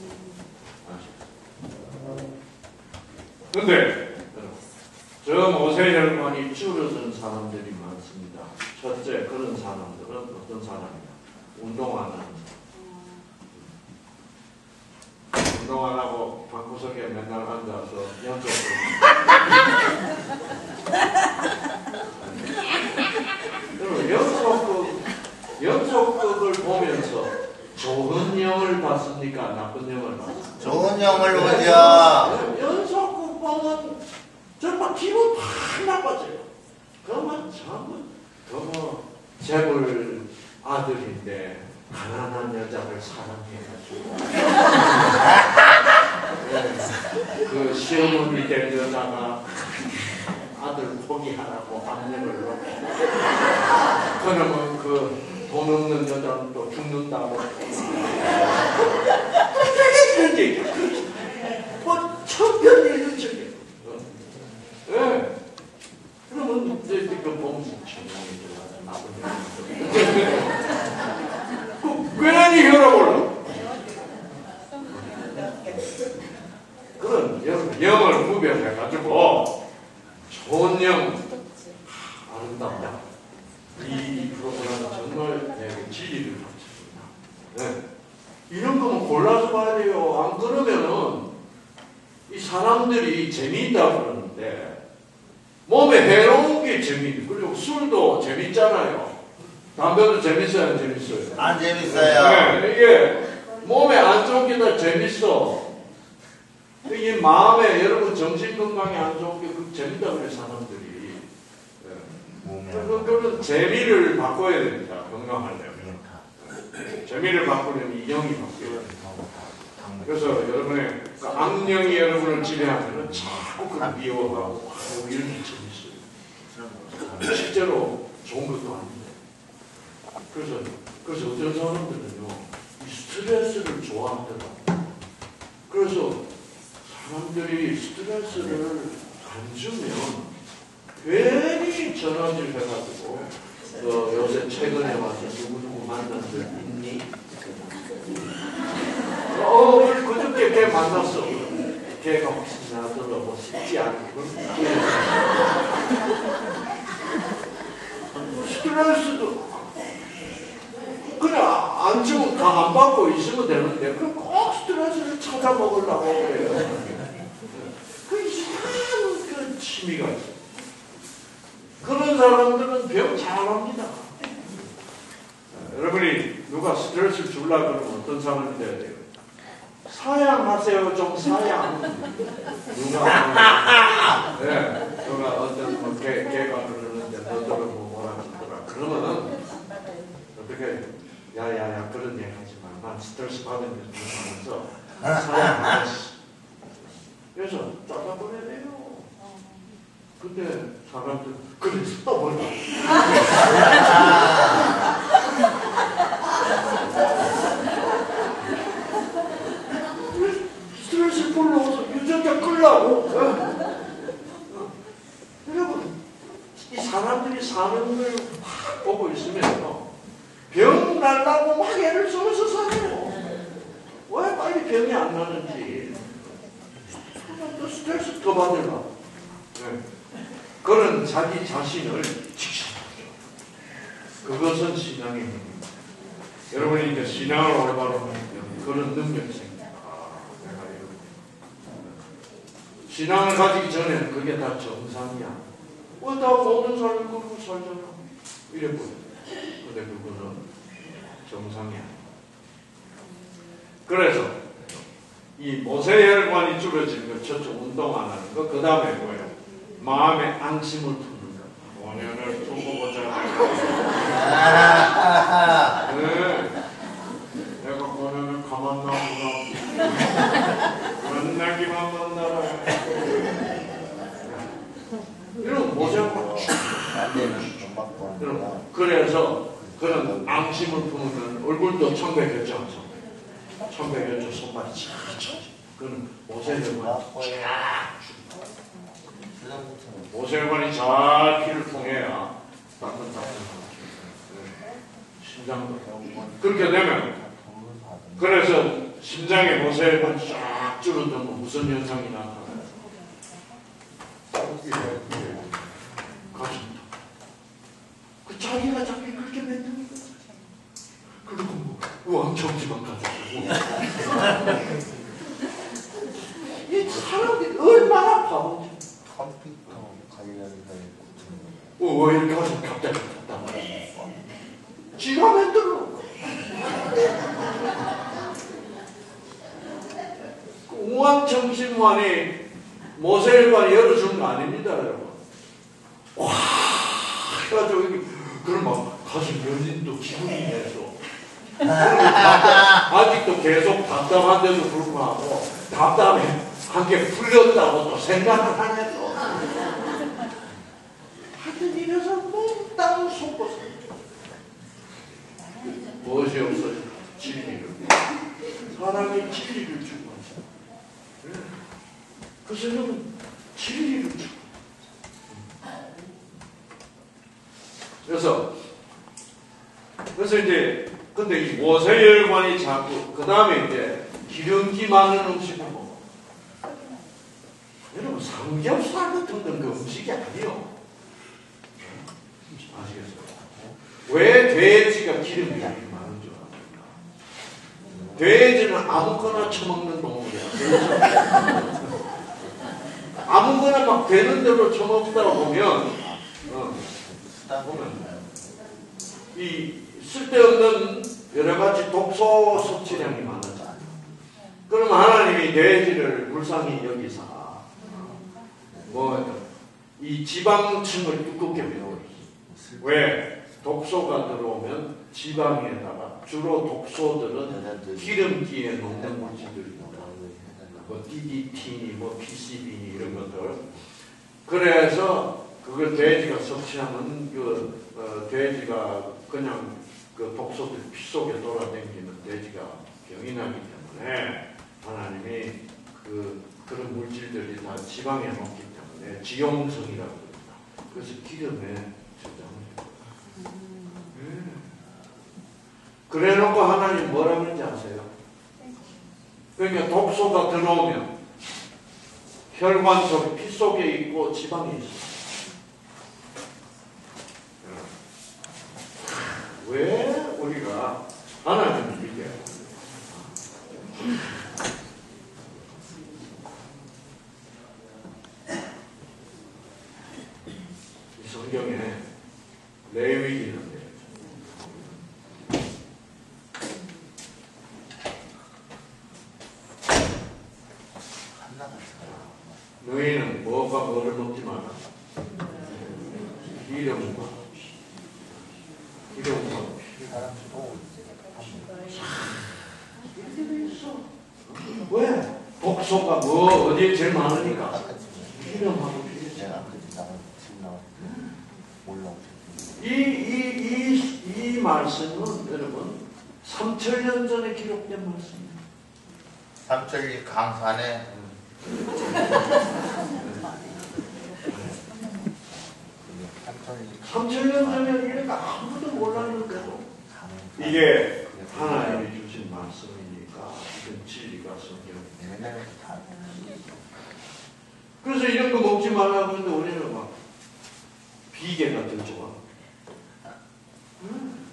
아시죠? 근데 저 모세혈관이 줄어든 사람들이 많습니다. 첫째, 그런 사람들은 어떤 사람이냐? 운동 안 하는 사람. 운동 안 하고 방구석에 맨날 앉아서 연속으로. 여러분, 연속극, 연속극을 보면서 좋은 영을 봤습니까? 나쁜 영을 봤습니까? 좋은 영을 보죠. 연속극 보면 정말 기분 팍 나빠져요. 그러면 전부 그뭐 재벌 아들인데 가난한 여자를 사랑해가지고 네, 그 시어머니 될 여자가 아들 포기하라고 압력을 넣고 그러면 그 돈 없는 여자는 또 죽는다고 뭐 천편일률적이에요. 예. 그러면 이제 그 범수 청량이 들어가서 나쁜 영이 그 괜히 혈압 올라. 그런 영, 영을 구별해가지고 좋은 영 아름답다. 이 프로그램은 정말 내게 진리를 가르쳐줍니다. 네. 이런 거는 골라서 봐야 돼요. 안 그러면은 이 사람들이 재미있다고 그러는데 몸에 해로운 게 재미있고 그리고 술도 재밌잖아요. 담배도 재밌어요, 안 재밌어요? 안 재밌어요. 네, 이게 몸에 안 좋은 게 다 재밌어. 이게 마음에 여러분 정신 건강에 안 좋은 게 그 재밌다고 그래 사람들이. 네. 그런, 그런 재미를 바꿔야 됩니다. 건강하려면. 재미를 바꾸려면 이 영이 바뀌어야 됩니다. 그래서 여러분의 그 악령이 여러분을 지배하면 자꾸 그걸 미워하고 아유 이런 게 재밌어요. 실제로 좋은 것도 아닌데. 그래서 그래서 어떤 사람들은요 이 스트레스를 좋아하더라고요. 그래서 사람들이 스트레스를 안 주면 괜히 전화질 해가지고 어, 요새 최근에 와서 누구누구 만난 적 있니? 어, 그저께 걔 만났어. 걔가 혹시 나더러 뭐 쉽지 않고 스트레스도 그냥 안 주면 다 안 받고 있으면 되는데 그럼 꼭 스트레스를 찾아 먹으려고 그래요. 그 이상한 그 취미가 있어요. 그런 사람들은 병 잘합니다. 여러분이 누가 스트레스를 주려고 그러면 어떤 사람이 돼야 돼요? 사양하세요, 좀 사양. 누가, 네, 누가 어떤 뭐 개, 개가 그러는데 너들은 뭐 뭐라 그러더라. 그러면은 어떻게, 야야야 그런 얘기 하지 마. 난 스트레스 받은 게 좋아하면서 사양하시. 그래서 잘라버려야 돼요. 근데 사람들 그래서 또 뭘까? 스트레스 풀러서 유전자 끌라고? 여러분 이 사람들이 사는 걸 막 보고 있으면요 병 날라고 막 애를 쓰면서 살아요. 왜 빨리 병이 안 나는지 또 스트레스 더 받으려고. 네. 그런 자기 자신을 지켜주죠. 그것은 신앙의 힘입니다. 여러분이 이제 신앙을 올바로 하면 그런 능력이 생깁니다. 아, 내가 신앙을 가지기 전에는 그게 다 정상이야. 어, 다 모든 사람이 그러고 살잖아. 이랬거든. 근데 그거는 정상이야. 그래서 이 모세혈관이 줄어지는 거, 저쪽 운동 안 하는 거, 그 다음에 뭐예요? 마음의 앙심을 푸는 거. 원년을 두고 보자. 네. 내가 원년을 가만 놔두나. 만나기만 만나라. 이런 모세혈관. 그래서 그런 앙심을 푸는 얼굴도 청백했죠. 청백했죠. 손발이 쫙. 그는 모세혈관. 모세혈관이 잘 피를 통해야 따끈따끈하게 심장도 그렇게 되면 그래서 심장에 모세혈관이 쫙 줄어들면 무슨 현상이 나타나요? 가슴 그 자기가 자기 그렇게 만드는 거야. 그리고 뭐 우왕청지만 가지고 이 사람이 얼마나 바보지. 컴퓨터 관련된 어, 왜 이렇게 가서 갑자기 갔단 말이야. 지가 만들어. 그 우왕청심관이 모세혈관이 열어주는 거 아닙니다, 여러분. 와, 해가지고 그럼 막 가슴 연인도 기분이 내서 아직도 계속 답답한데도 불구하고 답답해. 한게 풀렸다고 또 생각을 하네 또. 하여튼 이래서 몽땅 속고 무엇이 없어요? 진리를. 사람이 진리를 주고 그 사람은 진리를 주고. 그래서 그래서 이제 근데 이 모세혈관이 자꾸 그 다음에 이제 기름기 많은 음식을 먹어. 여러분 삼겹살 같은 건 그 음식이 아니에요. 아시겠어요? 왜 돼지가 기름이 많은 줄 압니까? 돼지는 아무거나 처먹는 동물이야. 아무거나 막 되는 대로 처먹다 보면 어, 보면 이 쓸데없는 여러 가지 독소 섭취량이 많아져. 그럼 하나님이 돼지를 불쌍히 여기사 뭐 이 지방층을 두껍게 메워요. 왜? 독소가 들어오면 지방에다가 주로 독소들은 기름기에 녹는 물질들입니다. 뭐 디디티니, 뭐 피시비니 이런 것들. 그래서 그걸 돼지가 섭취하면 그 어, 돼지가 그냥 그 독소들 피 속에 돌아다니면 돼지가 병이 나기 때문에 하나님이 그 그런 물질들이 다 지방에 녹기 때문에 지용성이라고 합니다. 그래서 기름에 저장을 해요. 음. 그래놓고 하나님 뭐라 그런지 아세요? 그러니까 독소가 들어오면 혈관 속에 피 속에 있고 지방에 있어요. 왜 우리가 하나님을 믿어야 합니까? 이 성경에 레위기인데 너희는 뭐가 뭐를 먹지 마라. 기름과 기름과 이렇게 돼 있어. 왜? 독소가 뭐 어디에 제일 많으니까 기름하고 피겠죠. 이, 이, 이, 이 말씀은 여러분 삼천 년 전에 기록된 말씀입니다. 삼천리 강산에 삼천 년 전에 이렇게 아무도 몰랐는데도 이게 하나님이 주신 말씀이니까 이런 진리가 성경입니다. 그래서 이런 거 먹지 말라고 하는데 우리는 막 비계가 더 좋아. 음.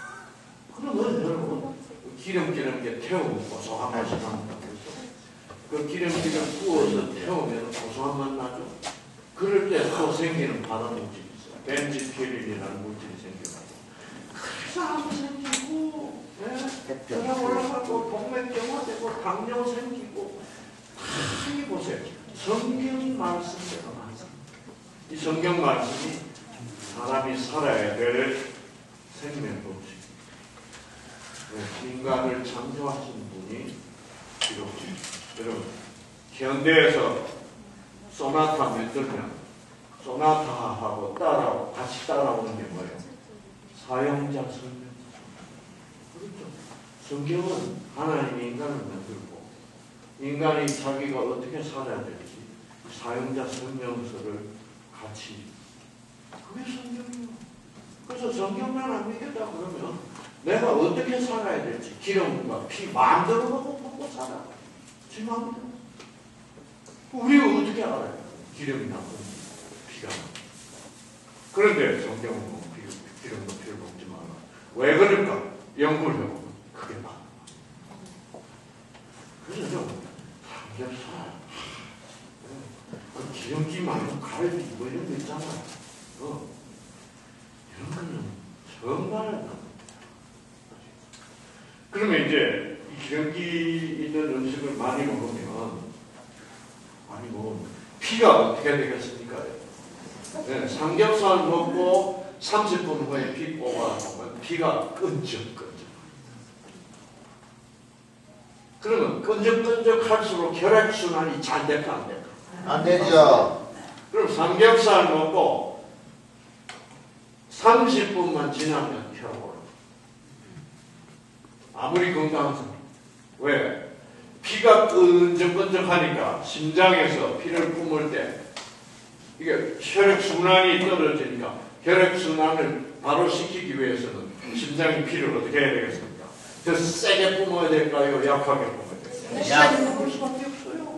그러면 여러분 기름기름 게 태우고 고소한 맛이 난다고 해서 그 기름기를 부어서 태우면 고소한 맛 나죠. 그럴 때 또 생기는 발암 물질이 있어요. 벤지피린이라는 물질이 생겨가지고 크리사암 생기고, 예? 혈압 올라가고, 동맥경화되고, 당뇨 생기고, 다 보세요. 성경 말씀대로 맞아. 이 성경 말씀이 사람이 살아야 될 생명 법칙. 인간을 창조하신 분이 이렇게. 여러분, 현대에서 소나타 몇 들면 소나타하고 따라 같이 따라오는 게 뭐예요? 사용자 설명. 그렇죠. 성경은 하나님이 인간을 만들고 인간이 자기가 어떻게 살아야 될지 사용자 설명서를 같이. 그게 성경이에요. 그래서 성경만 안 믿겠다 그러면 내가 어떻게 살아야 될지 기름과 피 마음대로 먹고 먹고 살아. 지 마음대로. 우리가 어떻게 알아요? 기름이 나고 피가 나고. 그런데 성경은 뭐 기름도 피를 먹지 마라. 왜 그럴까? 연구를 해보면 그게 맞아. 그래서 좀 삼겹살, 그 기름기 많은 갈비 뭐 이런 거 있잖아요. 어. 이런 거는 정말 그러면 이제 이 기름기 있는 음식을 많이 먹으면 많이 먹으면 피가 어떻게 되겠습니까? 네, 삼겹살 먹고 삼십 분 후에 피 뽑아보면 피가 끈적끈적. 그러면 끈적끈적할수록 혈액순환이 잘 될까 안 될까? 안 되죠. 그럼 삼겹살 먹고 삼십 분만 지나면 혈압 올라. 아무리 건강한 사람. 왜? 피가 끈적끈적하니까 심장에서 피를 뿜을 때 이게 혈액순환이 떨어지니까 혈액순환을 바로 시키기 위해서는 심장이 피를 어떻게 해야 되겠습니까? 더 세게 뿜어야 될까요? 약하게 뿜어야 될까요? 약. 세게 뿜을 수밖에 없어요.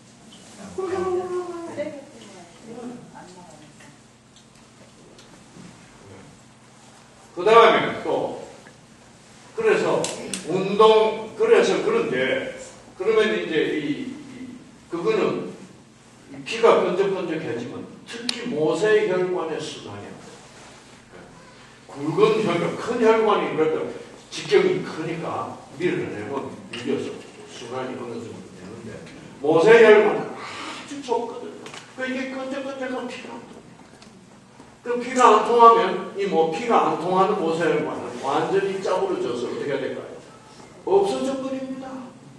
그 다음에 또 그래서 운동 그래서 그런데 그러면 이제 이, 이 그거는 이 피가 끈적끈적해지면 특히 모세혈관의 순환이 안 돼요. 굵은 혈관, 큰 혈관이 그래도 직경이 크니까 밀어내면 밀려서 순환이 어느 정도 되는데 모세혈관은 아주 좁거든요. 그 이게 끈적끈적한 피가 안 통해요. 그럼 피가 안 통하면 이 뭐 피가 안 통하는 모세혈관은 완전히 짜부러져서 어떻게 해야 될까요? 없어져 버립니다.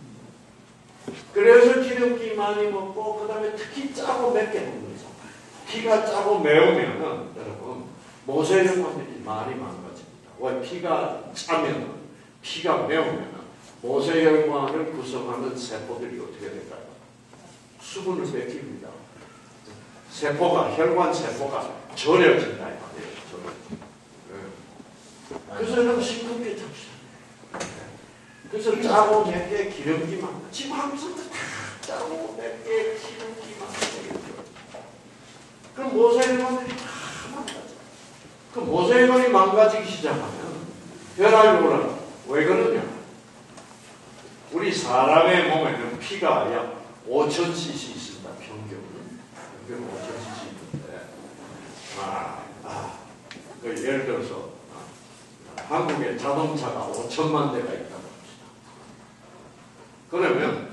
그래서 기름기 많이 먹고 그 다음에 특히 짜고 맵게 먹는 거죠. 피가 짜고 매우면은 여러분 모세혈관들이 많이 망가집니다. 왜? 피가 짜면 피가 매우면 모세혈관을 구성하는 세포들이 어떻게 될까요? 수분을 뺏깁니다. 세포가 혈관 세포가 절여진다 이 말이에요. 네. 그래서 여러분 싱겁게 잡시다. 그래서 짜고 맵게 기름기 많다. 지금 하면서 다 짜고 맵게 기름기 많다. 그럼 모세혈관이 다 망가져. 그럼 모세혈관이 망가지기 시작하면 혈압이 올라가. 왜 그러냐? 우리 사람의 몸에는 피가 약 오천 씨씨 있습니다. 평균. 평균 오천 씨씨 있는데 아, 아, 그 예를 들어서 아, 한국에 자동차가 오천만 대가 있다. 그러면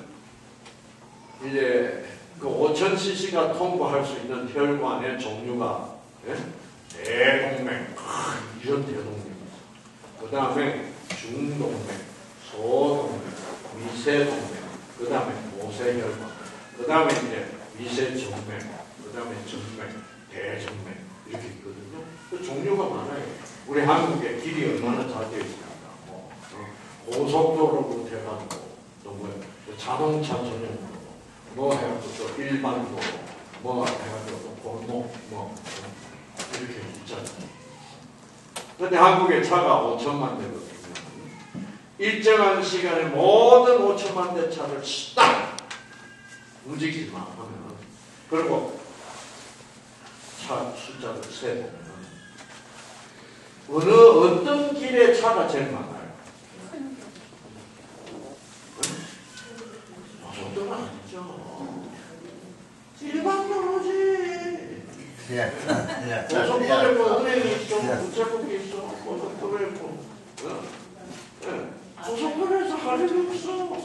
이제 그 오천 씨씨가 통과할 수 있는 혈관의 종류가 예? 대동맥, 이런 대동맥이 있어. 그 다음에 중동맥, 소동맥, 미세동맥, 그 다음에 모세혈관, 그 다음에 이제 미세정맥, 그 다음에 정맥, 대정맥 이렇게 있거든요. 그 종류가 많아요. 우리 한국의 길이 얼마나 잘 되어 있습니까? 뭐, 어, 고속도로로 돼가지고 뭐 자동차 전용도로 뭐 해가지고 또 일반도로 뭐 해가지고 또 골목 뭐 이렇게 있잖아요. 그런데 한국의 차가 오천만 대거든요. 일정한 시간에 모든 오천만 대 차를 딱 움직이지만 하면 그리고 차 숫자를 세보면 어느 어떤 길에 차가 제일 많아요? 고속도로 아니죠. 일반 도로지. 고속도로에 뭐 은행이 있어, 우체국이 있어, 고속도로에 뭐, 어? 네. 고속도로에서 할 일이 없어.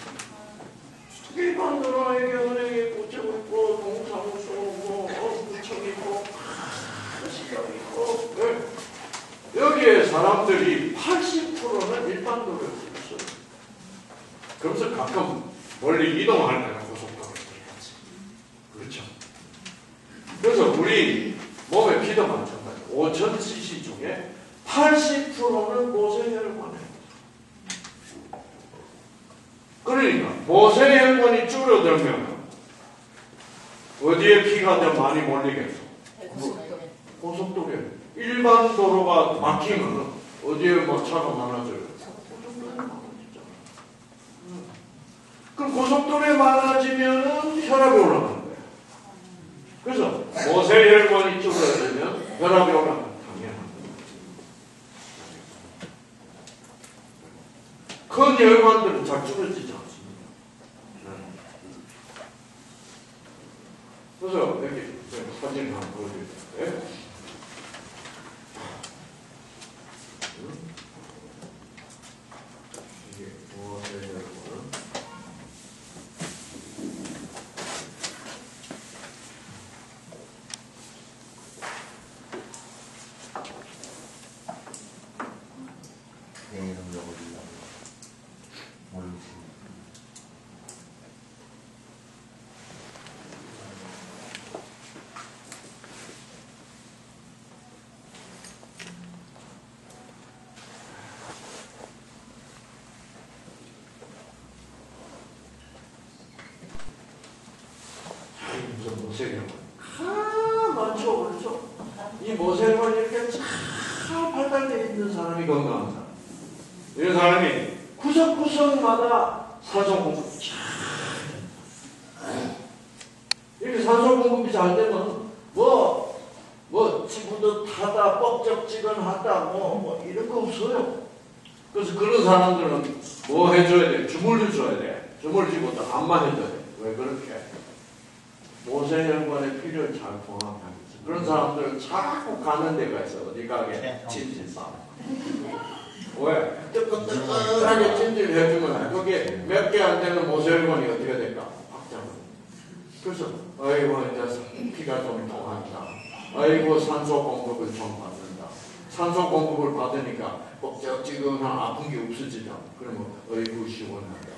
일반 도로에게 은행이 있고, 우체국 있고, 동사무소 뭐, 어, 구청 있고, 시장 있고, 네. 여기에 사람들이 팔십 퍼센트는 일반 도로에 있어요. 그러면서 가끔 멀리 이동할 때는 고속도로에 들어가지. 그렇죠. 그래서 우리 몸의 피도 마찬가지. 오천 씨씨 중에 팔십 퍼센트는 모세혈관이에요. 그러니까 모세혈관이 줄어들면 어디에 피가 더 많이 몰리겠어? 고속도로에. 일반 도로가 막히면 어디에 뭐 차가 많아져요? 고속도로에 많아지잖아. 그럼 고속도로에 많아지면 혈압이 올라가는 거예요. 그래서 모세혈관이 줄어들면 혈압이 올라가는 당연한 거예요. 큰 혈관들은 잘 줄어지지 않습니다. 그래서 여기 사진을 한번 보여드릴게요. 이게 모세혈관. 내 이름 적어주려고 모르지. 무슨 모세혈관. 아, 많죠, 그렇죠? 이 모세혈관이 이렇게 잘 발달되어 있는 사람이 건강한 사람. 이런 사람이 구석구석마다 산소 공급이 잘 이렇게 산소 공급이 잘 되면 뭐, 뭐, 지분듯하다, 뻑적지근하다, 뭐, 뭐, 이런 거 없어요. 그래서 그런 사람들은 뭐 해줘야 돼? 주물을 줘야 돼. 주물지고 또 안만 해줘야 돼. 왜 그렇게? 모세혈관의 피를 잘 봉합하기 위해서. 그런 사람들은 자꾸 가는 데가 있어. 어디 가게? 찜질방. 왜? 뜨끈뜨끈하게 찜질 해주면 그게 몇 개 안 되는 모세혈관이 어떻게 될까? 확장을. 그래서 아이고 이제 피가 좀 통한다. 아이고 산소 공급을 좀 받는다. 산소 공급을 받으니까 뻑적지근한 아픈 게 없어지다. 그러면 아이고 시원하다.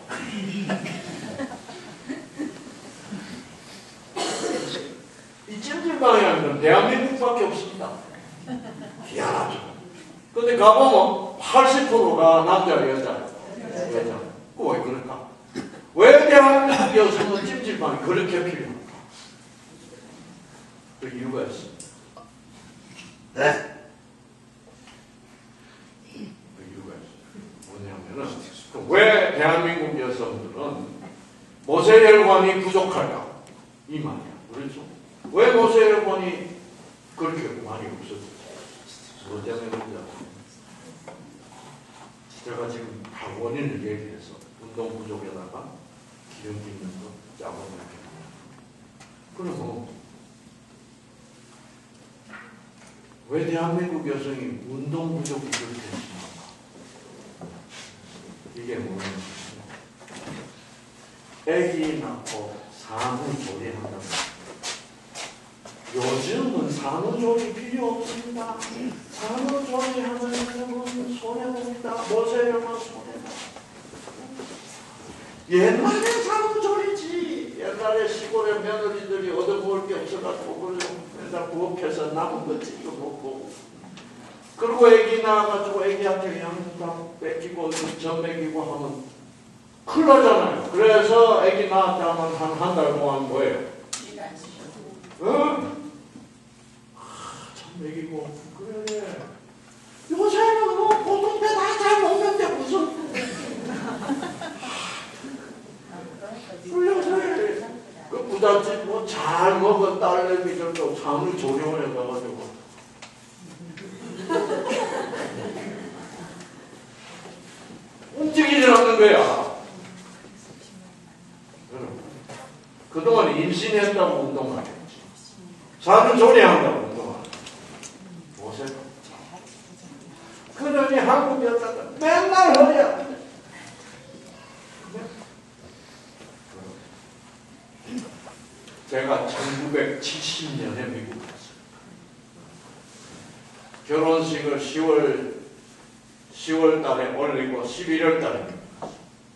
이 찜질방이라는 건 대한민국밖에 없습니다. 희한하죠. 근데 가보면 팔십 퍼센트가 남자, 여자, 여자. 그 왜 그럴까? 왜 대한민국 여성은 찜질방이 그렇게 필요할까? 그 이유가 있습니다. 네. 그 이유가 있어요. 뭐냐면은 왜 대한민국 여성들은 모세혈관이 부족할까? 이 말이야. 그렇죠? 왜 모세혈관이 그렇게 많이 없어졌어요? 뭐 때문에 그런지 제가 지금 다 원인을 얘기해서 운동 부족에다가 기름기 있는 거 짜고 이렇게 그러면 왜 대한민국 여성이 운동 부족이 그렇게 심한가? 이게 뭐냐면 애기 낳고 산후조리한다는 거예요. 요즘은 산후조리 필요 없습니다. 산후조리하는 사람은 손해봅니다. 모세혈관 손해다. 옛날에 산후조리지. 옛날에 시골에 며느리들이 얻어먹을 게 없어가지고 그래서 맨날 부엌에서 남은 거 찢어 먹고 그리고 애기 낳아가지고 애기한테 양다 뺏기고 젖 먹이고 하면 큰일 나잖아요. 그래서 애기 낳았다 하면 한 한 달 동안 뭐예요? 어? 먹이고 그래. 요새는 뭐 보통배 다 잘 먹는데 무슨 훈련소에 그 부잣집 뭐 잘 먹은 딸내미들도 산후 조리원에 가가지고 움직이질 않는 거야. 그동안 임신했다고 운동 안 했지. 사는 조리한다고 운동 안 했지. 보세요. 그러니 한국 여자가 맨날 허리야. 제가 천구백칠십 년에 미국 갔어요. 결혼식을 시월 시월 달에 올리고 십일월 달에 갔어요.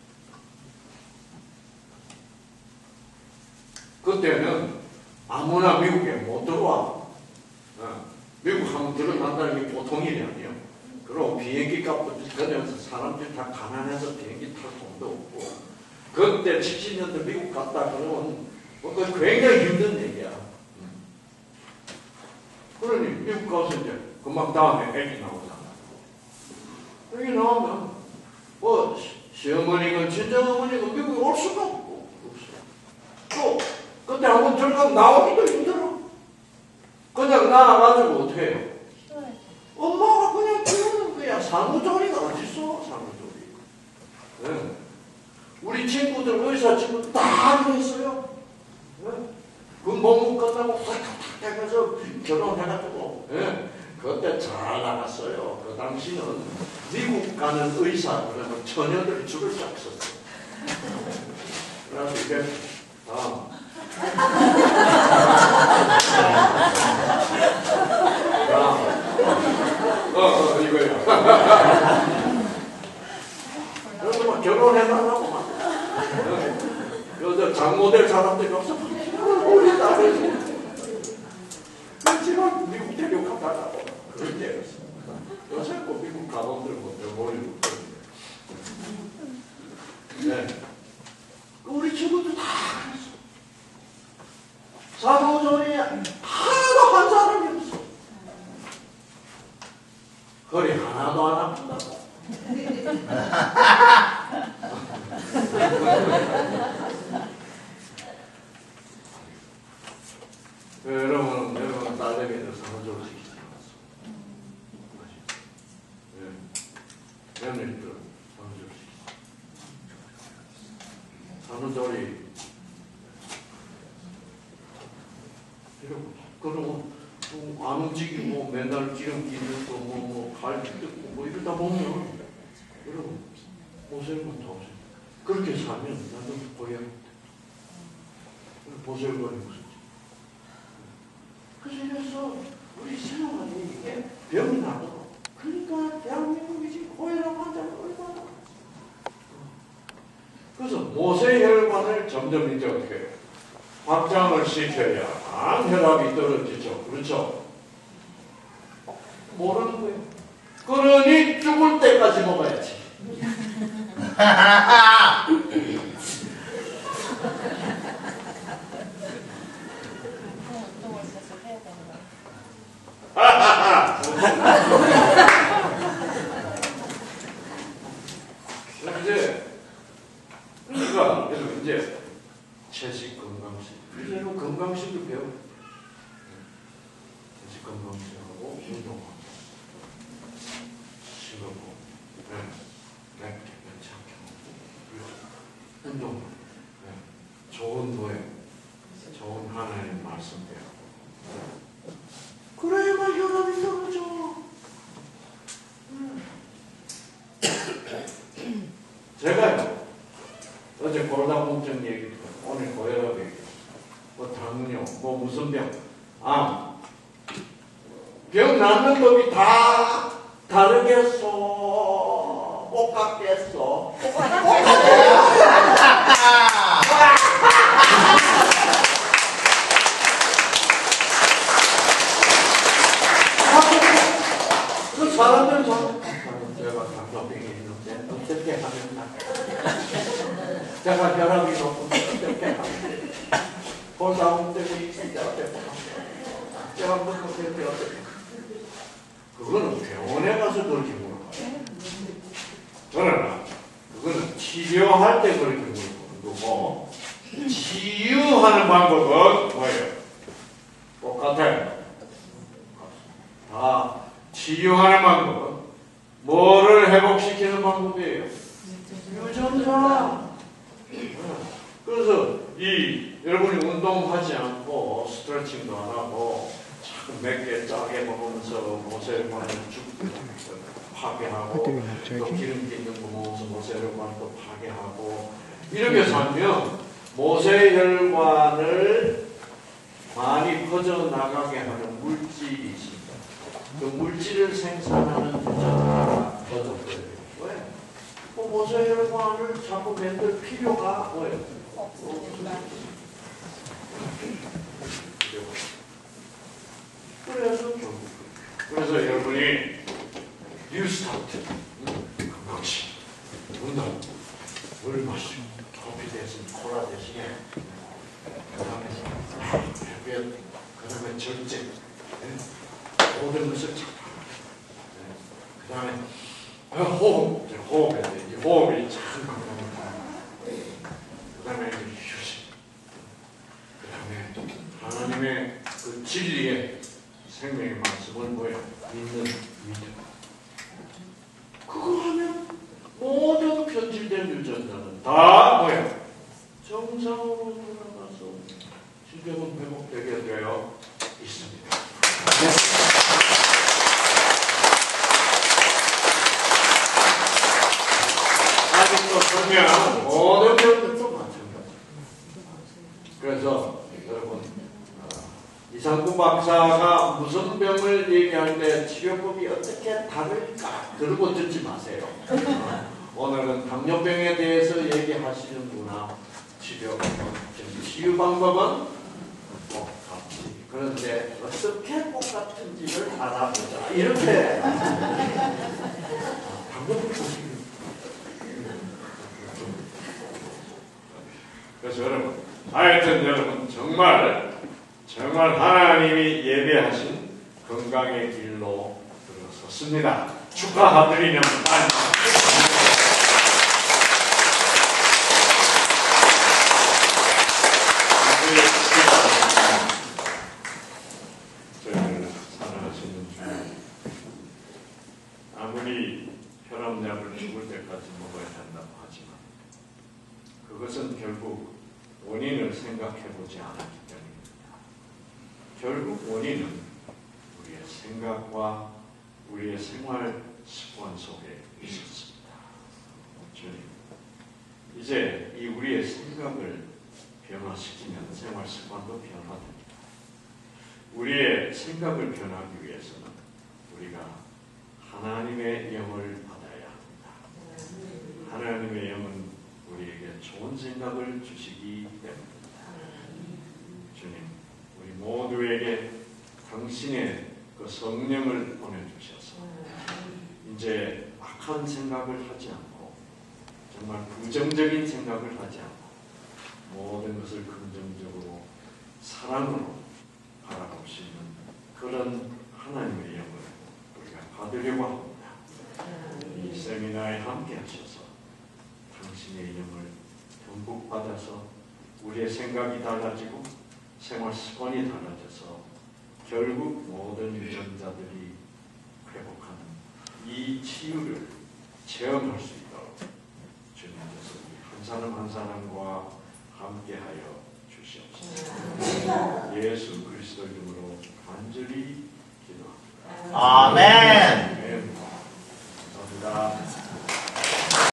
그때는 아무나 미국에 못 들어와. 어, 미국 한번 들어간다는 게 보통 일이 아니에요. 그리고 비행기 값도 그러면서 사람들이 다 가난해서 비행기 탈 돈도 없고. 그때 칠십 년대 미국 갔다 그러면 뭐 그건 굉장히 힘든 얘기야. 그러니 미국 가서 이제 금방 다음에 애기 나오잖아. 애기 나오면 뭐 시어머니건 친정어머니건 미국에 올 수가 없고 또 그때 한번 들어가면 나오기도 힘들어. 그냥 나와가지고 어떻게 해요? 엄마가 그냥 키우는 거야. 산후조리가 어딨어 산후조리. 네. 우리 친구들 의사 친구들 다 그랬어요. 네. 그 몸무 끝나고 탁탁탁 해서 결혼해가지고 네. 그때 잘 나갔어요. 그 당시는 미국 가는 의사 그러면 처녀들이 줄을 쫙 섰어요. 그래서 이게 아. 어, 어, 이거야. 그래서 막 결혼해달라고 막. 여자 장모될 사람들이 없어. 우리 딸을. 그렇지만 미국 데려가달라고. 그런 얘기였어. 요새 꼭 미국 가본들 못해 모르고. 네. 우리 친구들 다 그랬어. 산후조리에 하나도 한 사람이 없어. 허리 하나도 안 아픈다고. 여러분, 여러분 딸내미들 산후조리 시키지 않았어. 며느리들 산후조리 시키지. 산후조리 그러면 안 움직이고 맨날 기름기 넣고 뭐뭐발 뜯고 뭐 이러다 보면 여러분 보살건 더 없어요. 그렇게 살면 나는 고향 보살건이 무슨 그래서 우리 생활이 이게 병이 나도 그러니까 대한민국이 지금 고혈압 환자가 얼마나 그래서 모세혈관을 점점 이제 어떻게 해요? 확장을 시켜야 혈압이 떨어지죠. 그렇죠? 모르는 거예요. 그러니 죽을 때까지 먹어야지. 이제 그러니까 이제 채식 건강식 이제는 건강식을 배워. 채식 건강식하고 운동하고 싱겁고 맵게 괜찮게 먹고 운동 좋은 노예 좋은 하나님 말씀 배우고 그래야만 혈압이 떨어져. 제가요 어제 골다공증 얘기도 오늘 고혈압 얘기 뭐 당뇨 뭐 무슨 병 암 병 낫는 법이 다 다르겠어 똑같겠어 그 사람들 저 제가 당뇨병이 있는데 어떻게 하면 나 제가 혈압이 높은데 어떻게 하면 골다공증이 있는데 어떻게 하면 제가 무슨 어떻게 어떻게 그거는 병원에 가서 그렇게 물어봐요. 그러나 그거는 치료할 때 그렇게 물어보는 거고 치유하는 방법은 뭐예요? 똑같아요. 다 치유하는 방법은 뭐를 회복시키는 방법이에요? 유전자. 그래서 이 여러분이 운동하지 않고 스트레칭도 안 하고 참 맵게 짜게 먹으면서 모세혈관을 쭉 파괴하고 또 기름기 있는 거 먹으면서 모세혈관도 파괴하고 이렇게 살면 모세혈관을 많이 퍼져나가게 하는 물질이 있습니다. 그 물질을 생산하는 유전자가 터져버려요. 왜? 그 모세혈관을 자꾸 만들 필요가 뭐예요? 없으니까. 그래서 결국 그래서 여러분이 뉴스타트 건강식 운동 물 마시고 커피 대신 콜라 대신에 그 다음에 햇볕 그 다음에 절제 모든 것을 그 다음에 호흡 호흡해야 돼. 이 호흡이 참 건강합니다. 그 다음에 휴식 그 다음에 하나님의 그 진리의 생명의 말씀을 뭐예요? 믿는 믿음. 그거 하면 모든 편집된 유전자는 다 뭐예요? 정상으로 돌아가서 지금은 회복되게 되어 있습니다. 아직도 설명한 모든 병들도 마찬가지. 그래서 여러분 이상구 박사가 무슨 병을 얘기할 때 치료법이 어떻게 다를까 그러고 듣지 마세요. 오늘은 당뇨병에 대해서 얘기하시는구나. 치료법은, 치유 방법은 똑같지. 그런데 어떻게 똑같은지를 알아보자. 이렇게 당뇨병. 그래서 여러분, 하여튼 여러분 정말 정말 하나님이 예배하신 건강의 길로 들어섰습니다. 축하드리는 말. 저희를 사랑하시는 주님, 아무리 혈압약을 죽을 때까지 먹어야 한다고 하지만 그것은 결국 원인을 생각해보지 않았기 때문입니다. 결국 원인은 우리의 생각과 우리의 생활 습관 속에 있었습니다. 주님, 이제 이 우리의 생각을 변화시키면 생활 습관도 변화됩니다. 우리의 생각을 변하기 위해서는 우리가 하나님의 영을 받아야 합니다. 하나님의 영은 우리에게 좋은 생각을 주시기 때문입니다. 주님, 우리 모두에게 당신의 그 성령을 보내주셔서 이제 악한 생각을 하지 않고 정말 부정적인 생각을 하지 않고 모든 것을 긍정적으로 사랑으로 바라볼 수 있는 그런 하나님의 영을 우리가 받으려고 합니다. 이 세미나에 함께 하셔서 당신의 영을 듬뿍 받아서 우리의 생각이 달라지고 생활 습관이 달라져서 결국 모든 유전자들이 회복하는 이 치유를 체험할 수 있도록 주님께서 한 사람 한 사람과 함께하여 주시옵소서. 예수 그리스도 이름으로 간절히 기도합니다. 아멘.